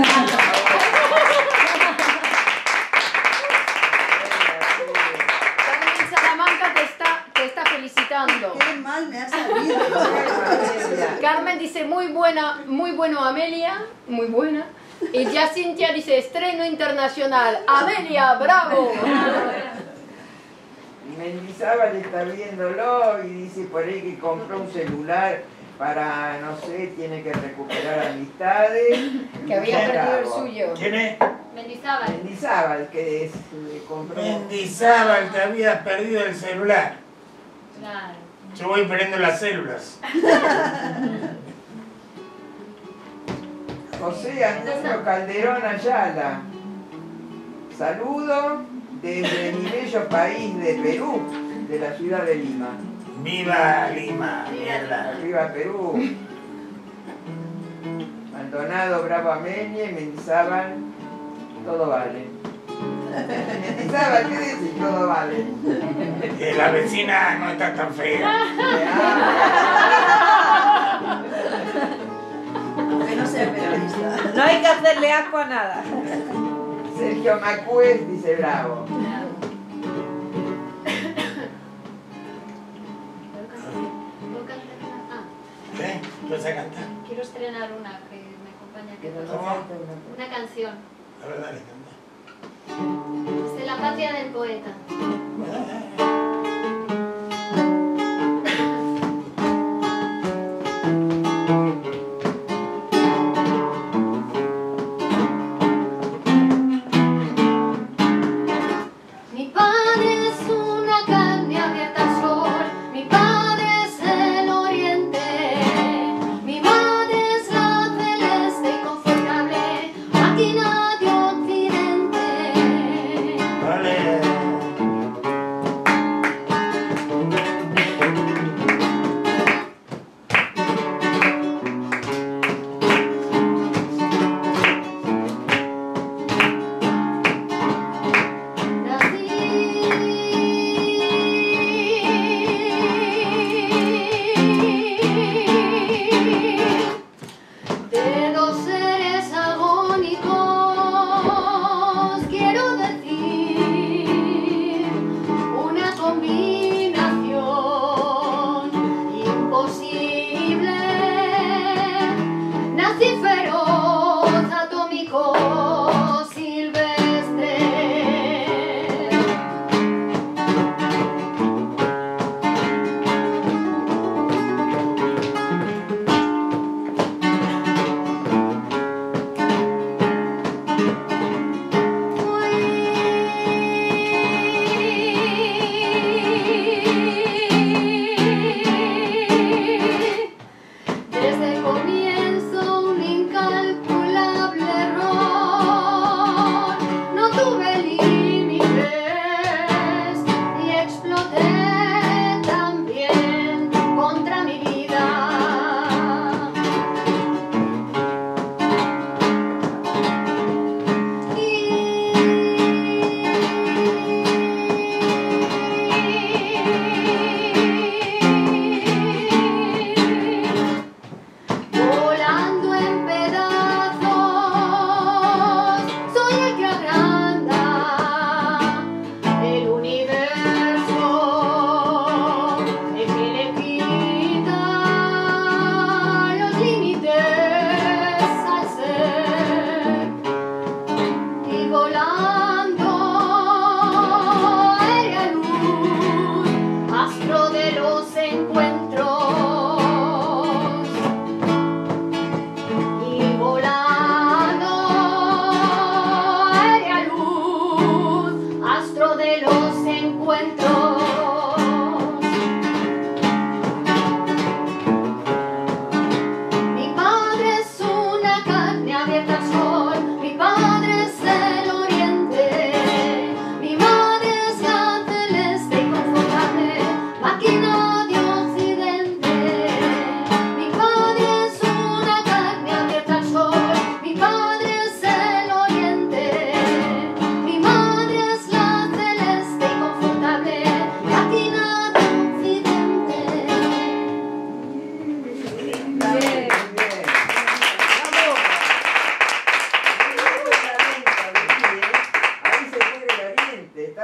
Carmen Salamanca te está, te está felicitando. Qué mal me ha salido. Carmen dice muy buena, muy bueno Amelia, muy buena. Y ya Cintia dice estreno internacional. Amelia, bravo. Mendizábal está viéndolo y dice por ahí que compró un celular para, no sé, tiene que recuperar amistades. Que había perdido el suyo. ¿Quién es? Mendizábal. Mendizábal, que es, le compró. Mendizábal, te habías perdido el celular. Claro. Yo voy perdiendo las células. José Antonio Calderón Ayala. Saludo desde mi bello país de Perú, de la ciudad de Lima. ¡Viva Lima! ¡Mierda! Arriba Perú. Maldonado, Bravo Amelia y Mendizábal, todo vale. Mendizábal, ¿qué decís? Todo vale. Que la vecina no está tan fea. Que no sea periodista. No hay que hacerle asco a nada. Sergio Macués dice bravo. ¿Qué? ¿Qué vas a cantar? Quiero estrenar una que me acompaña aquí. ¿Cómo? Una canción. A ver, dale, canta. Es de la patria del poeta. Mi padre es una carne abierta al sol, mi padre es el oriente, mi madre es la celeste y confortable, aquí nadie occidente. Vale.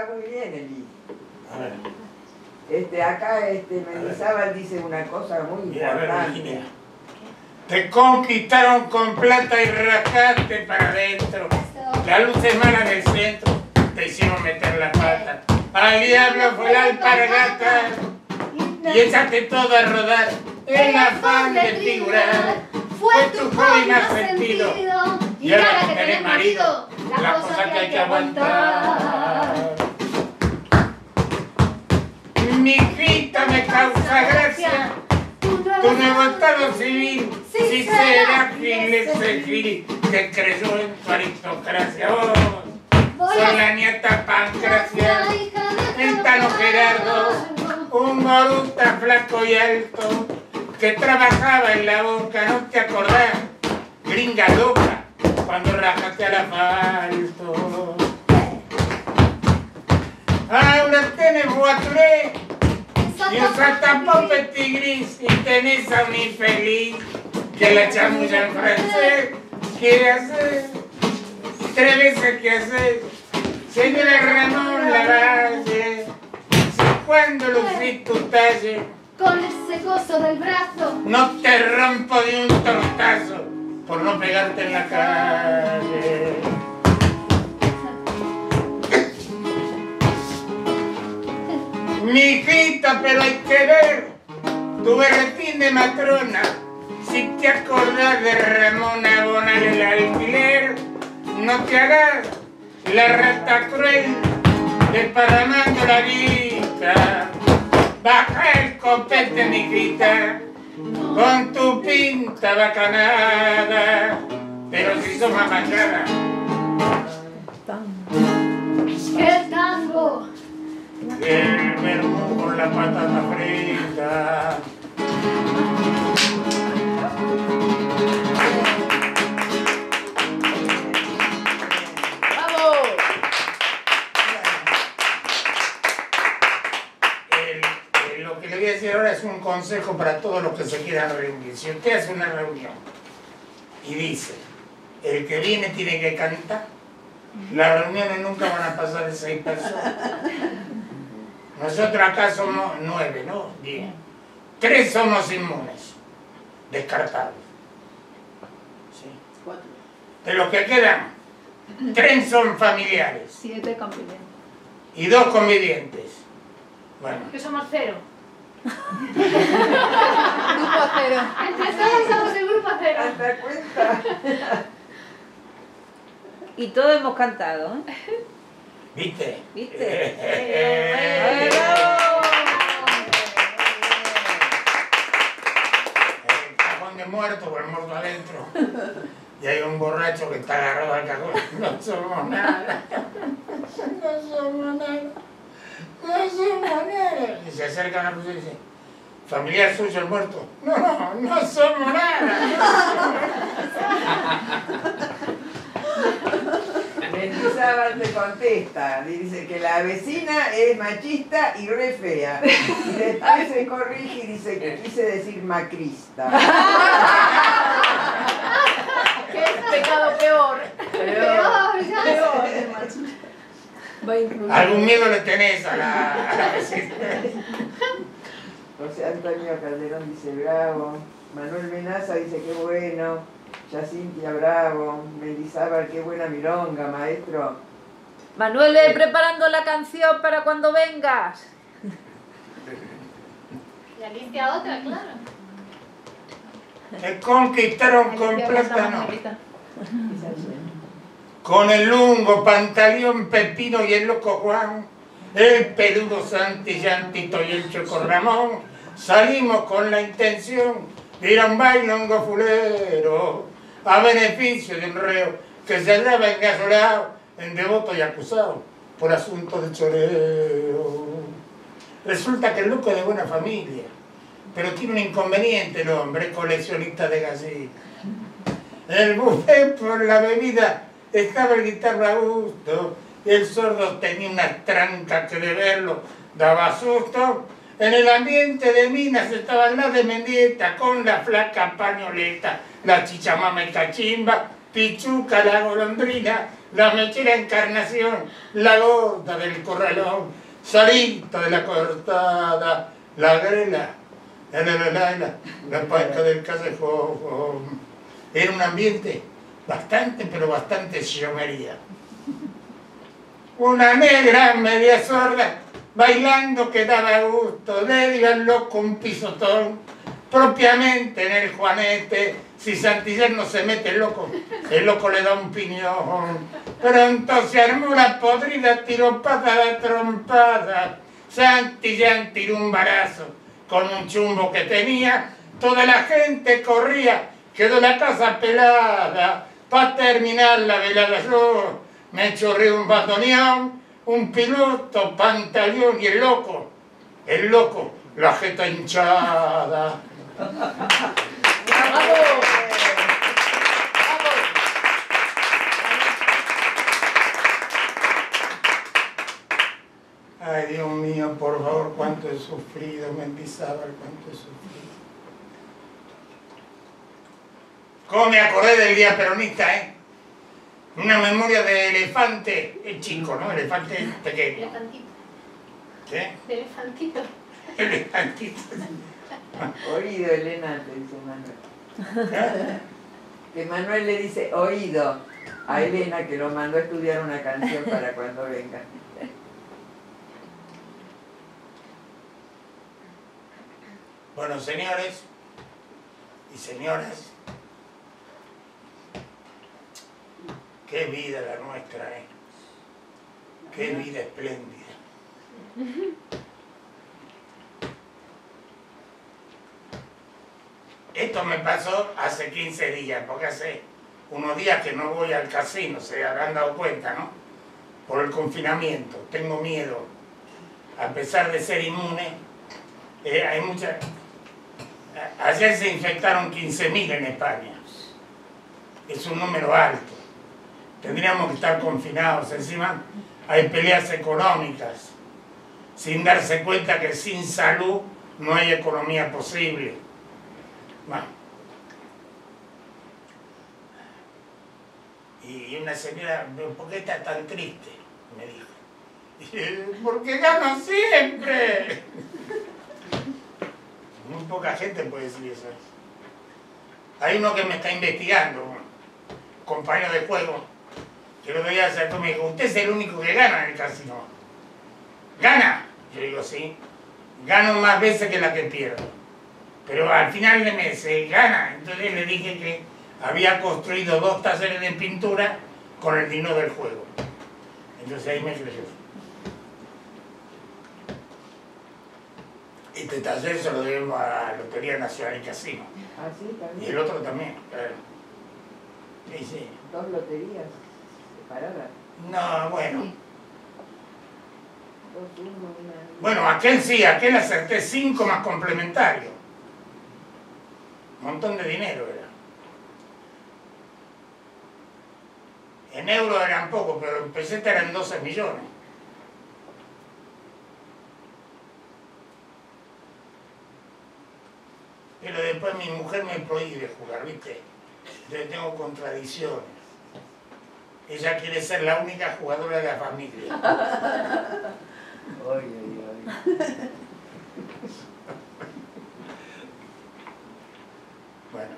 está muy bien, Eli. A ver. Este, acá este, Mendizábal dice una cosa muy Mira, a ver, importante. Virginia. Te conquistaron con plata y rajaste para adentro. Las luces malas del centro te hicieron meter la pata. Al diablo fue la alpargata y echaste todo a rodar en afán de figurar. Fue tu hobby más sentido y ahora que tenés marido, la cosa que hay que aguantar. Mi hijita me causa gracia tu nuevo estado civil. Si será Gil ese Gil que creyó en tu aristocracia. Oh, soy la nieta Pancracia, el Tano Gerardo, un moruta flaco y alto que trabajaba en la boca, ¿no te acordás? Gringa loca, cuando rajaste al asfalto. Ahora tenés Guaturé y un saltapón petit gris y tenés a un infeliz que la chamulla en francés quiere hacer tres veces que hacer. Señora Ramón Lavalle, cuando lucís tu talle con ese gozo del brazo, no te rompo de un tortazo por no pegarte en la calle. Mi hijita, pero hay que ver tu berretín de matrona. Si te acordás de Ramón abonar el alquiler, no te hagas la rata cruel desparramando la guita. Baja el copete, mijita, con tu pinta bacanada, pero si sos mamachada. el tango, El vermú con la patata frita. ¡Bravo! El, el, lo que le voy a decir ahora es un consejo para todos los que se quieran reunir. Si usted hace una reunión y dice, el que viene tiene que cantar, las reuniones nunca van a pasar de seis personas. Nosotros acá somos nueve, ¿no? Diez. Tres somos inmunes, descartados. ¿Sí? De los que quedan, tres son familiares Siete convivientes. y dos convivientes. Bueno, Que somos cero. Grupo cero. entre todos somos el grupo cero. ¿Te das cuenta? Y todos hemos cantado, ¿eh? ¿viste? ¿Viste? El cajón de muerto con el muerto adentro. Y hay un borracho que está agarrado al cajón. No somos nada. No somos nada. No somos nada. Y se acerca a la persona y dice, ¿familiar suyo el muerto? No, no, no somos nada. Mendizábal te contesta, dice que la vecina es machista y re fea. Y después se corrige y dice que quise decir macrista. ¡Qué pecado peor! Peor, ya. Va a incluir. ¿Algún miedo le tenés a la, a la vecina? José Antonio Calderón dice bravo. Manuel Menaza dice qué bueno. Yacintia bravo. Mendizábal qué buena milonga, maestro. Manuel, eh, preparando la canción para cuando vengas. Y aquí está otra, claro. Me conquistaron con plátano, con el lungo, Pantaleón, Pepino y el loco Juan, el peludo Santillantito y el Choco Ramón. Salimos con la intención de ir a un bailongo fulero, a beneficio de un reo que se hallaba engasolado en devoto y acusado por asuntos de choreo. Resulta que el loco es de buena familia, pero tiene un inconveniente el hombre, es coleccionista de gallinas. El buffet por la bebida estaba el guitarra a gusto, y el sordo tenía una tranca que de verlo daba susto. En el ambiente de minas estaban las de Mendieta con la flaca pañoleta, la chichamama y cachimba, Pichuca la golondrina, la mechera encarnación, la gota del corralón, Sarita de la cortada, la grela, la la la la, la, la panca del callejón. Era un ambiente bastante, pero bastante llomería. Una negra media sorda, bailando que daba gusto, le dio al loco un pisotón, propiamente en el juanete. Si Santillán no se mete el loco, el loco le da un piñón. Pronto se armó una podrida tiropada de trompada. Santillán tiró un barazo con un chumbo que tenía. Toda la gente corría, quedó la casa pelada. Pa' terminar la velada yo me chorré un bandoneón, un piloto, pantaleón y el loco, el loco, la jeta hinchada. Ay, Dios mío, por favor, cuánto he sufrido, Mendizábal, cuánto he sufrido. ¿Cómo me acordé del día peronista, eh? Una memoria de elefante, es chico, ¿no? Elefante pequeño. Elefantito. ¿Qué? Elefantito. Elefantito. Oído, Elena, te dice Manuel. Que Manuel le dice oído a Elena, que lo mandó a estudiar una canción para cuando venga. Bueno, señores y señoras, qué vida la nuestra, ¿eh? Qué vida espléndida. Esto me pasó hace quince días, porque hace unos días que no voy al casino, se habrán dado cuenta, ¿no? Por el confinamiento, tengo miedo. A pesar de ser inmune, eh, hay muchas... Ayer se infectaron quince mil en España. Es un número alto. Tendríamos que estar confinados. Encima hay peleas económicas, sin darse cuenta que sin salud no hay economía posible. Bueno. Y una señora, ¿por qué está tan triste? Me dijo. Porque gano siempre. Muy poca gente puede decir eso. Hay uno que me está investigando, un compañero de juego, que lo veía hacer, me dijo, usted es el único que gana en el casino. ¿Gana? Yo digo, sí. Gano más veces que la que pierdo. Pero al final de mes se gana. Entonces le dije que había construido dos talleres de pintura con el dinero del juego. Entonces ahí me creyó. Este taller se lo debemos a la Lotería Nacional y Casino. Ah, sí, también. Y el otro también, claro. Sí, sí. Dos loterías separadas. No, bueno. Dos, uno, una... Bueno, aquel sí, aquel acerté cinco más complementario. Un montón de dinero era. En euros eran pocos, pero en pesetas eran doce millones. Pero después mi mujer me prohíbe jugar, ¿viste? Yo tengo contradicciones. Ella quiere ser la única jugadora de la familia. Oy, oy, oy. Bueno.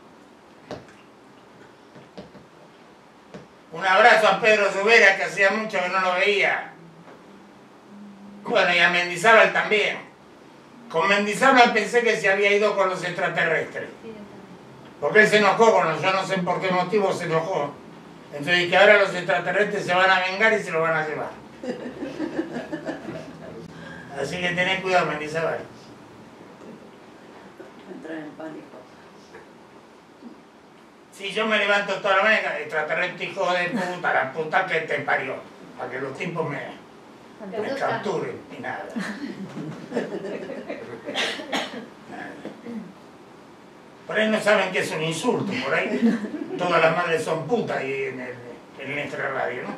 Un abrazo a Pedro Lluvera, que hacía mucho que no lo veía. Bueno, y a Mendizábal también. Con Mendizábal pensé que se había ido con los extraterrestres. Porque él se enojó con los, yo no sé por qué motivo se enojó. Entonces que ahora los extraterrestres se van a vengar y se lo van a llevar. Así que tened cuidado, Mendizábal. Entrar en pánico. Si yo me levanto toda la mañana, extraterrestre hijo de puta, la puta que te parió. Para que los tipos me, me capturen y nada. Por ahí no saben que es un insulto, por ahí todas las madres son putas y en, el, en nuestra radio, ¿no?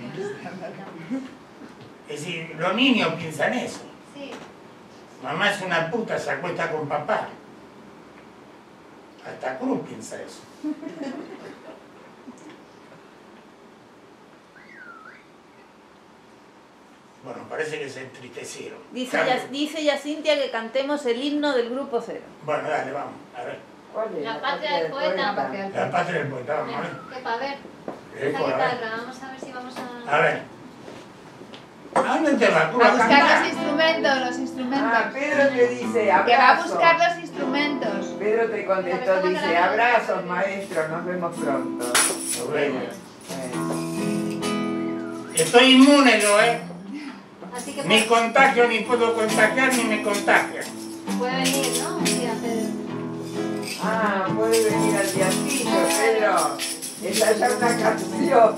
Es decir, los niños piensan eso. Sí. Mamá es una puta, se acuesta con papá. Hasta Cruz piensa eso. Bueno, parece que se entristecieron. Dice, Cambio. ya, dice ya Cintia que cantemos el himno del grupo cero. Bueno, dale, vamos, a ver. ¿Cuál es? La patria del poeta. La patria del poeta, vamos a ver. Que pa' ver. Eh, Esa por a ver. guitarra, vamos a ver si vamos a... A ver. ¿A dónde te vas? ¿Tú A vas a buscar cantar? los instrumentos, los instrumentos. Ah, Pedro te dice Que va a abrazo. buscar los instrumentos. Pedro te contestó, dice abrazos maestro, nos vemos pronto. Nos vemos. Bueno. Estoy inmune yo, ¿eh? Así que Ni puede, contagio, ni puedo contagiar, ni me contagian. puede venir, ¿no? Un día, Pedro. Ah, puede venir al diaquillo, Pedro. Ensayar una canción.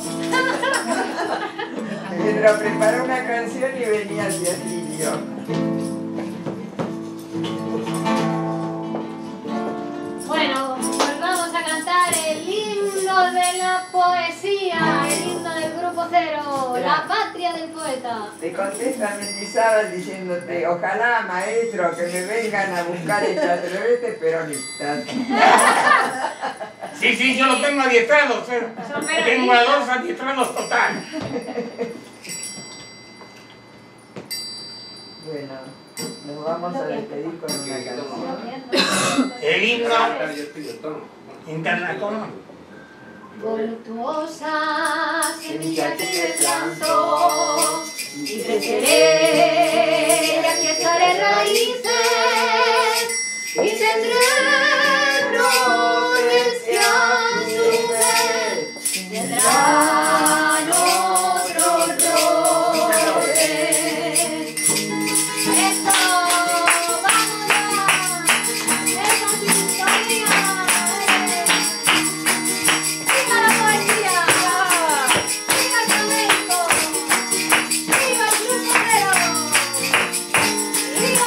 Pedro prepara una canción y venía al diaquillo. Bueno, pues vamos a cantar el himno de la poesía, el himno del grupo cero, la patria del poeta. Te contesta Mendizábal diciéndote, ojalá maestro que me vengan a buscar el atrevetes peronistas. Sí, sí, yo lo tengo adiestrado, cero. Son Tengo a dos adiestrados total. Bueno, nos vamos a despedir con una canción. El himno internacional. Voluptuosa semilla que plantó y creceré, y aquí echaré raíces y tendré flores que a su vez tendrán otros flores. ¡Eso! ¡Vamos ya! ¡Esa sintonía! ¡Viva la poesía! ¡Viva el flamenco! ¡Viva el Club Cordero! ¡Viva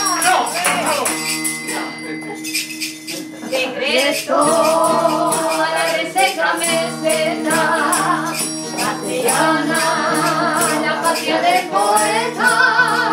Braza! De Cristo a la reseca meseta castellana, la patria del poeta.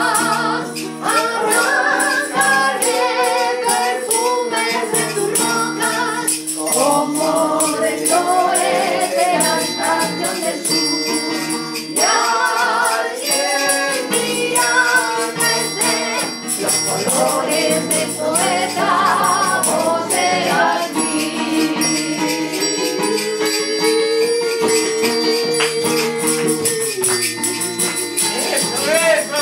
Arrancaré perfumes de tus rocas como de flores de la estación del sur. Y alguien mira desde los colores del poeta, voz de aquí. ¡Eso, eso!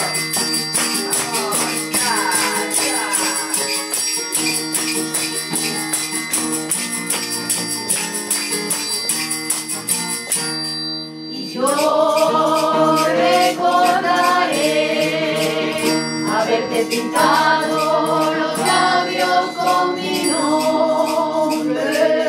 Y yo recordaré haberte pintado los labios con mi nombre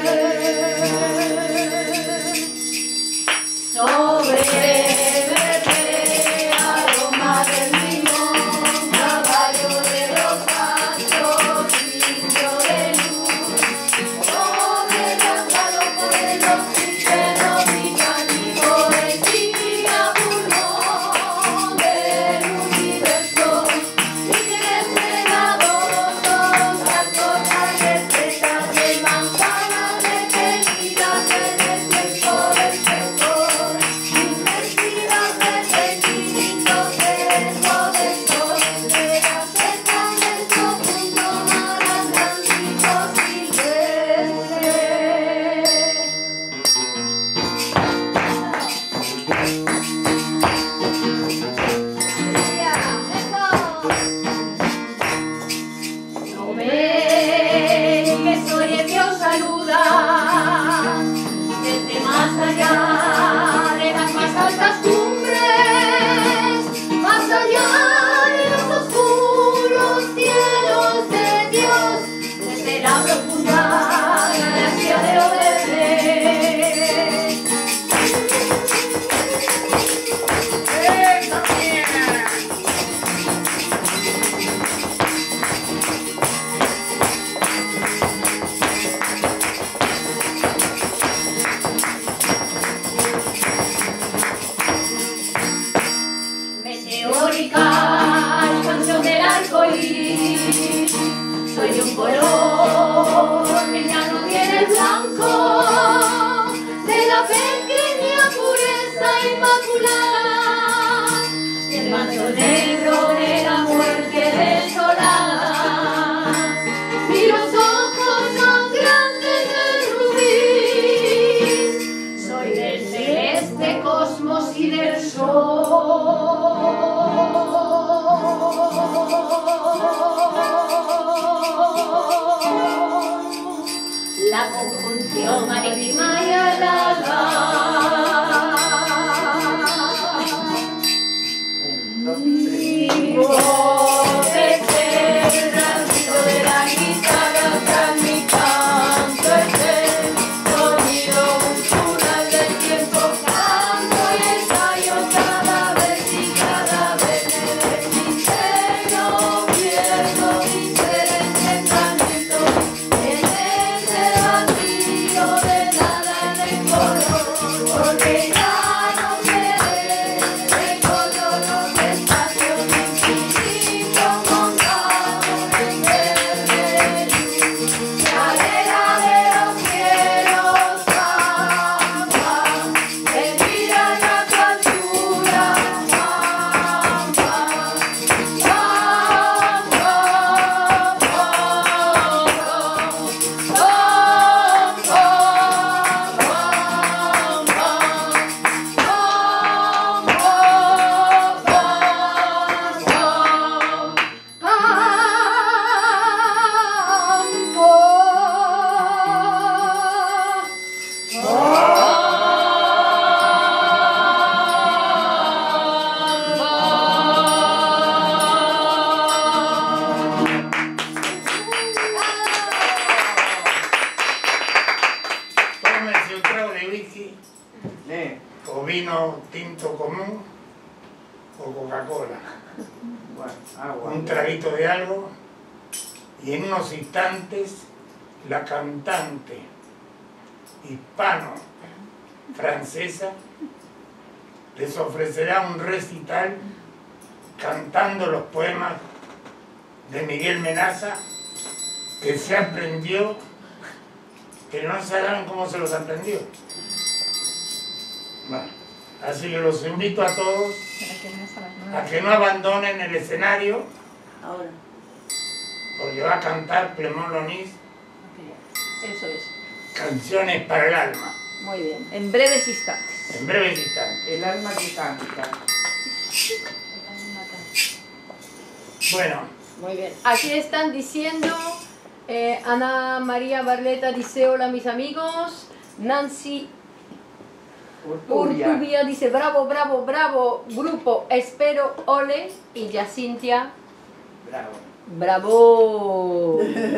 sobre verde aroma del limón, caballo de los astros, brillo de luz, sobre cascado por el oxígeno británico, poesía pulmón del universo, y que despegados las cosas estrechas de manzanas detenidas en el tiempo del sector, investidas desde infinitos cerros del sol, de las cejas del profundo mar atlántico silvestre. No ves que soy el Dios saluda desde más allá de las más altas cumbres, más allá de los oscuros cielos de Dios, desde la profunda galaxia de Oberle. ¡Eso, mía! Meteórica expansión del arcoíris, soy de un color que ya no tiene el blanco de la pequeña pureza inmaculada o Coca-Cola. Bueno, agua. Un traguito de algo y en unos instantes la cantante hispano-francesa les ofrecerá un recital cantando los poemas de Miguel Menaza que se aprendió, que no saben cómo se los aprendió. Bueno, así que los invito a todos a que no abandonen el escenario, Ahora. porque va a cantar Clemón Lonís Eso es. Canciones para el alma, Muy bien. En breves instantes. en breves instantes. El alma que canta. Bueno, Muy bien. Aquí están diciendo, eh, Ana María Barleta dice hola mis amigos. Nancy Urtubia. Urtubia dice bravo, bravo, bravo, grupo, espero, ole. Y Yacintia, Bravo. bravo.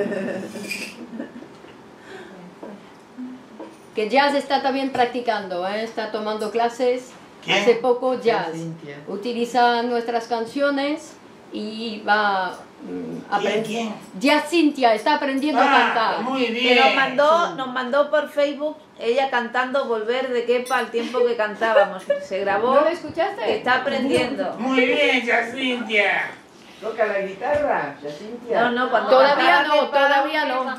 Que Jazz está también practicando, ¿eh? Está tomando clases. ¿Quién? Hace poco Jazz. Cintia. Utiliza nuestras canciones y va mm, ¿quién? aprendiendo. ¿Quién? Jacintia está aprendiendo a Ah, cantar. muy Que bien. nos mandó, nos mandó por Facebook ella cantando Volver de Kepa al tiempo que cantábamos. Se grabó. ¿No lo escuchaste? Está aprendiendo. Muy bien, Yacintia. ¿Toca la guitarra, Yacintia? No, no, cuando Todavía cantaba no, Kepa, todavía no.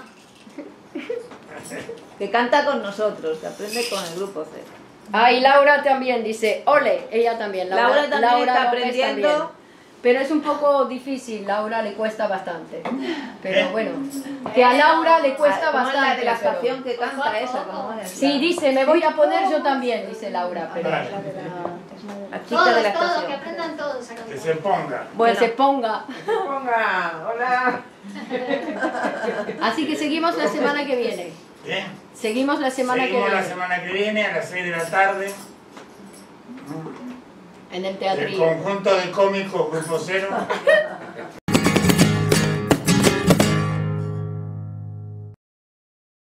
Que canta con nosotros, que aprende con el grupo C. Ah, y Laura también dice, ole, ella también. Laura también está López aprendiendo. también. Pero es un poco difícil, Laura le cuesta bastante. Pero bueno, que a Laura le cuesta ¿Cómo es la bastante. de la pero- canción que canta esa? ¿Cómo es? Sí, dice, me voy a poner yo también, dice Laura. Pero Vale, La chica de la Todos, todos, que estación. aprendan todos a que cantar. se ponga. que Bueno, se ponga. Que se ponga. Hola. Así que seguimos la semana que viene. Bien. Seguimos la semana Seguimos que la viene. semana que viene a las seis de la tarde. En el El teatrillo. conjunto de cómicos Grupo Cero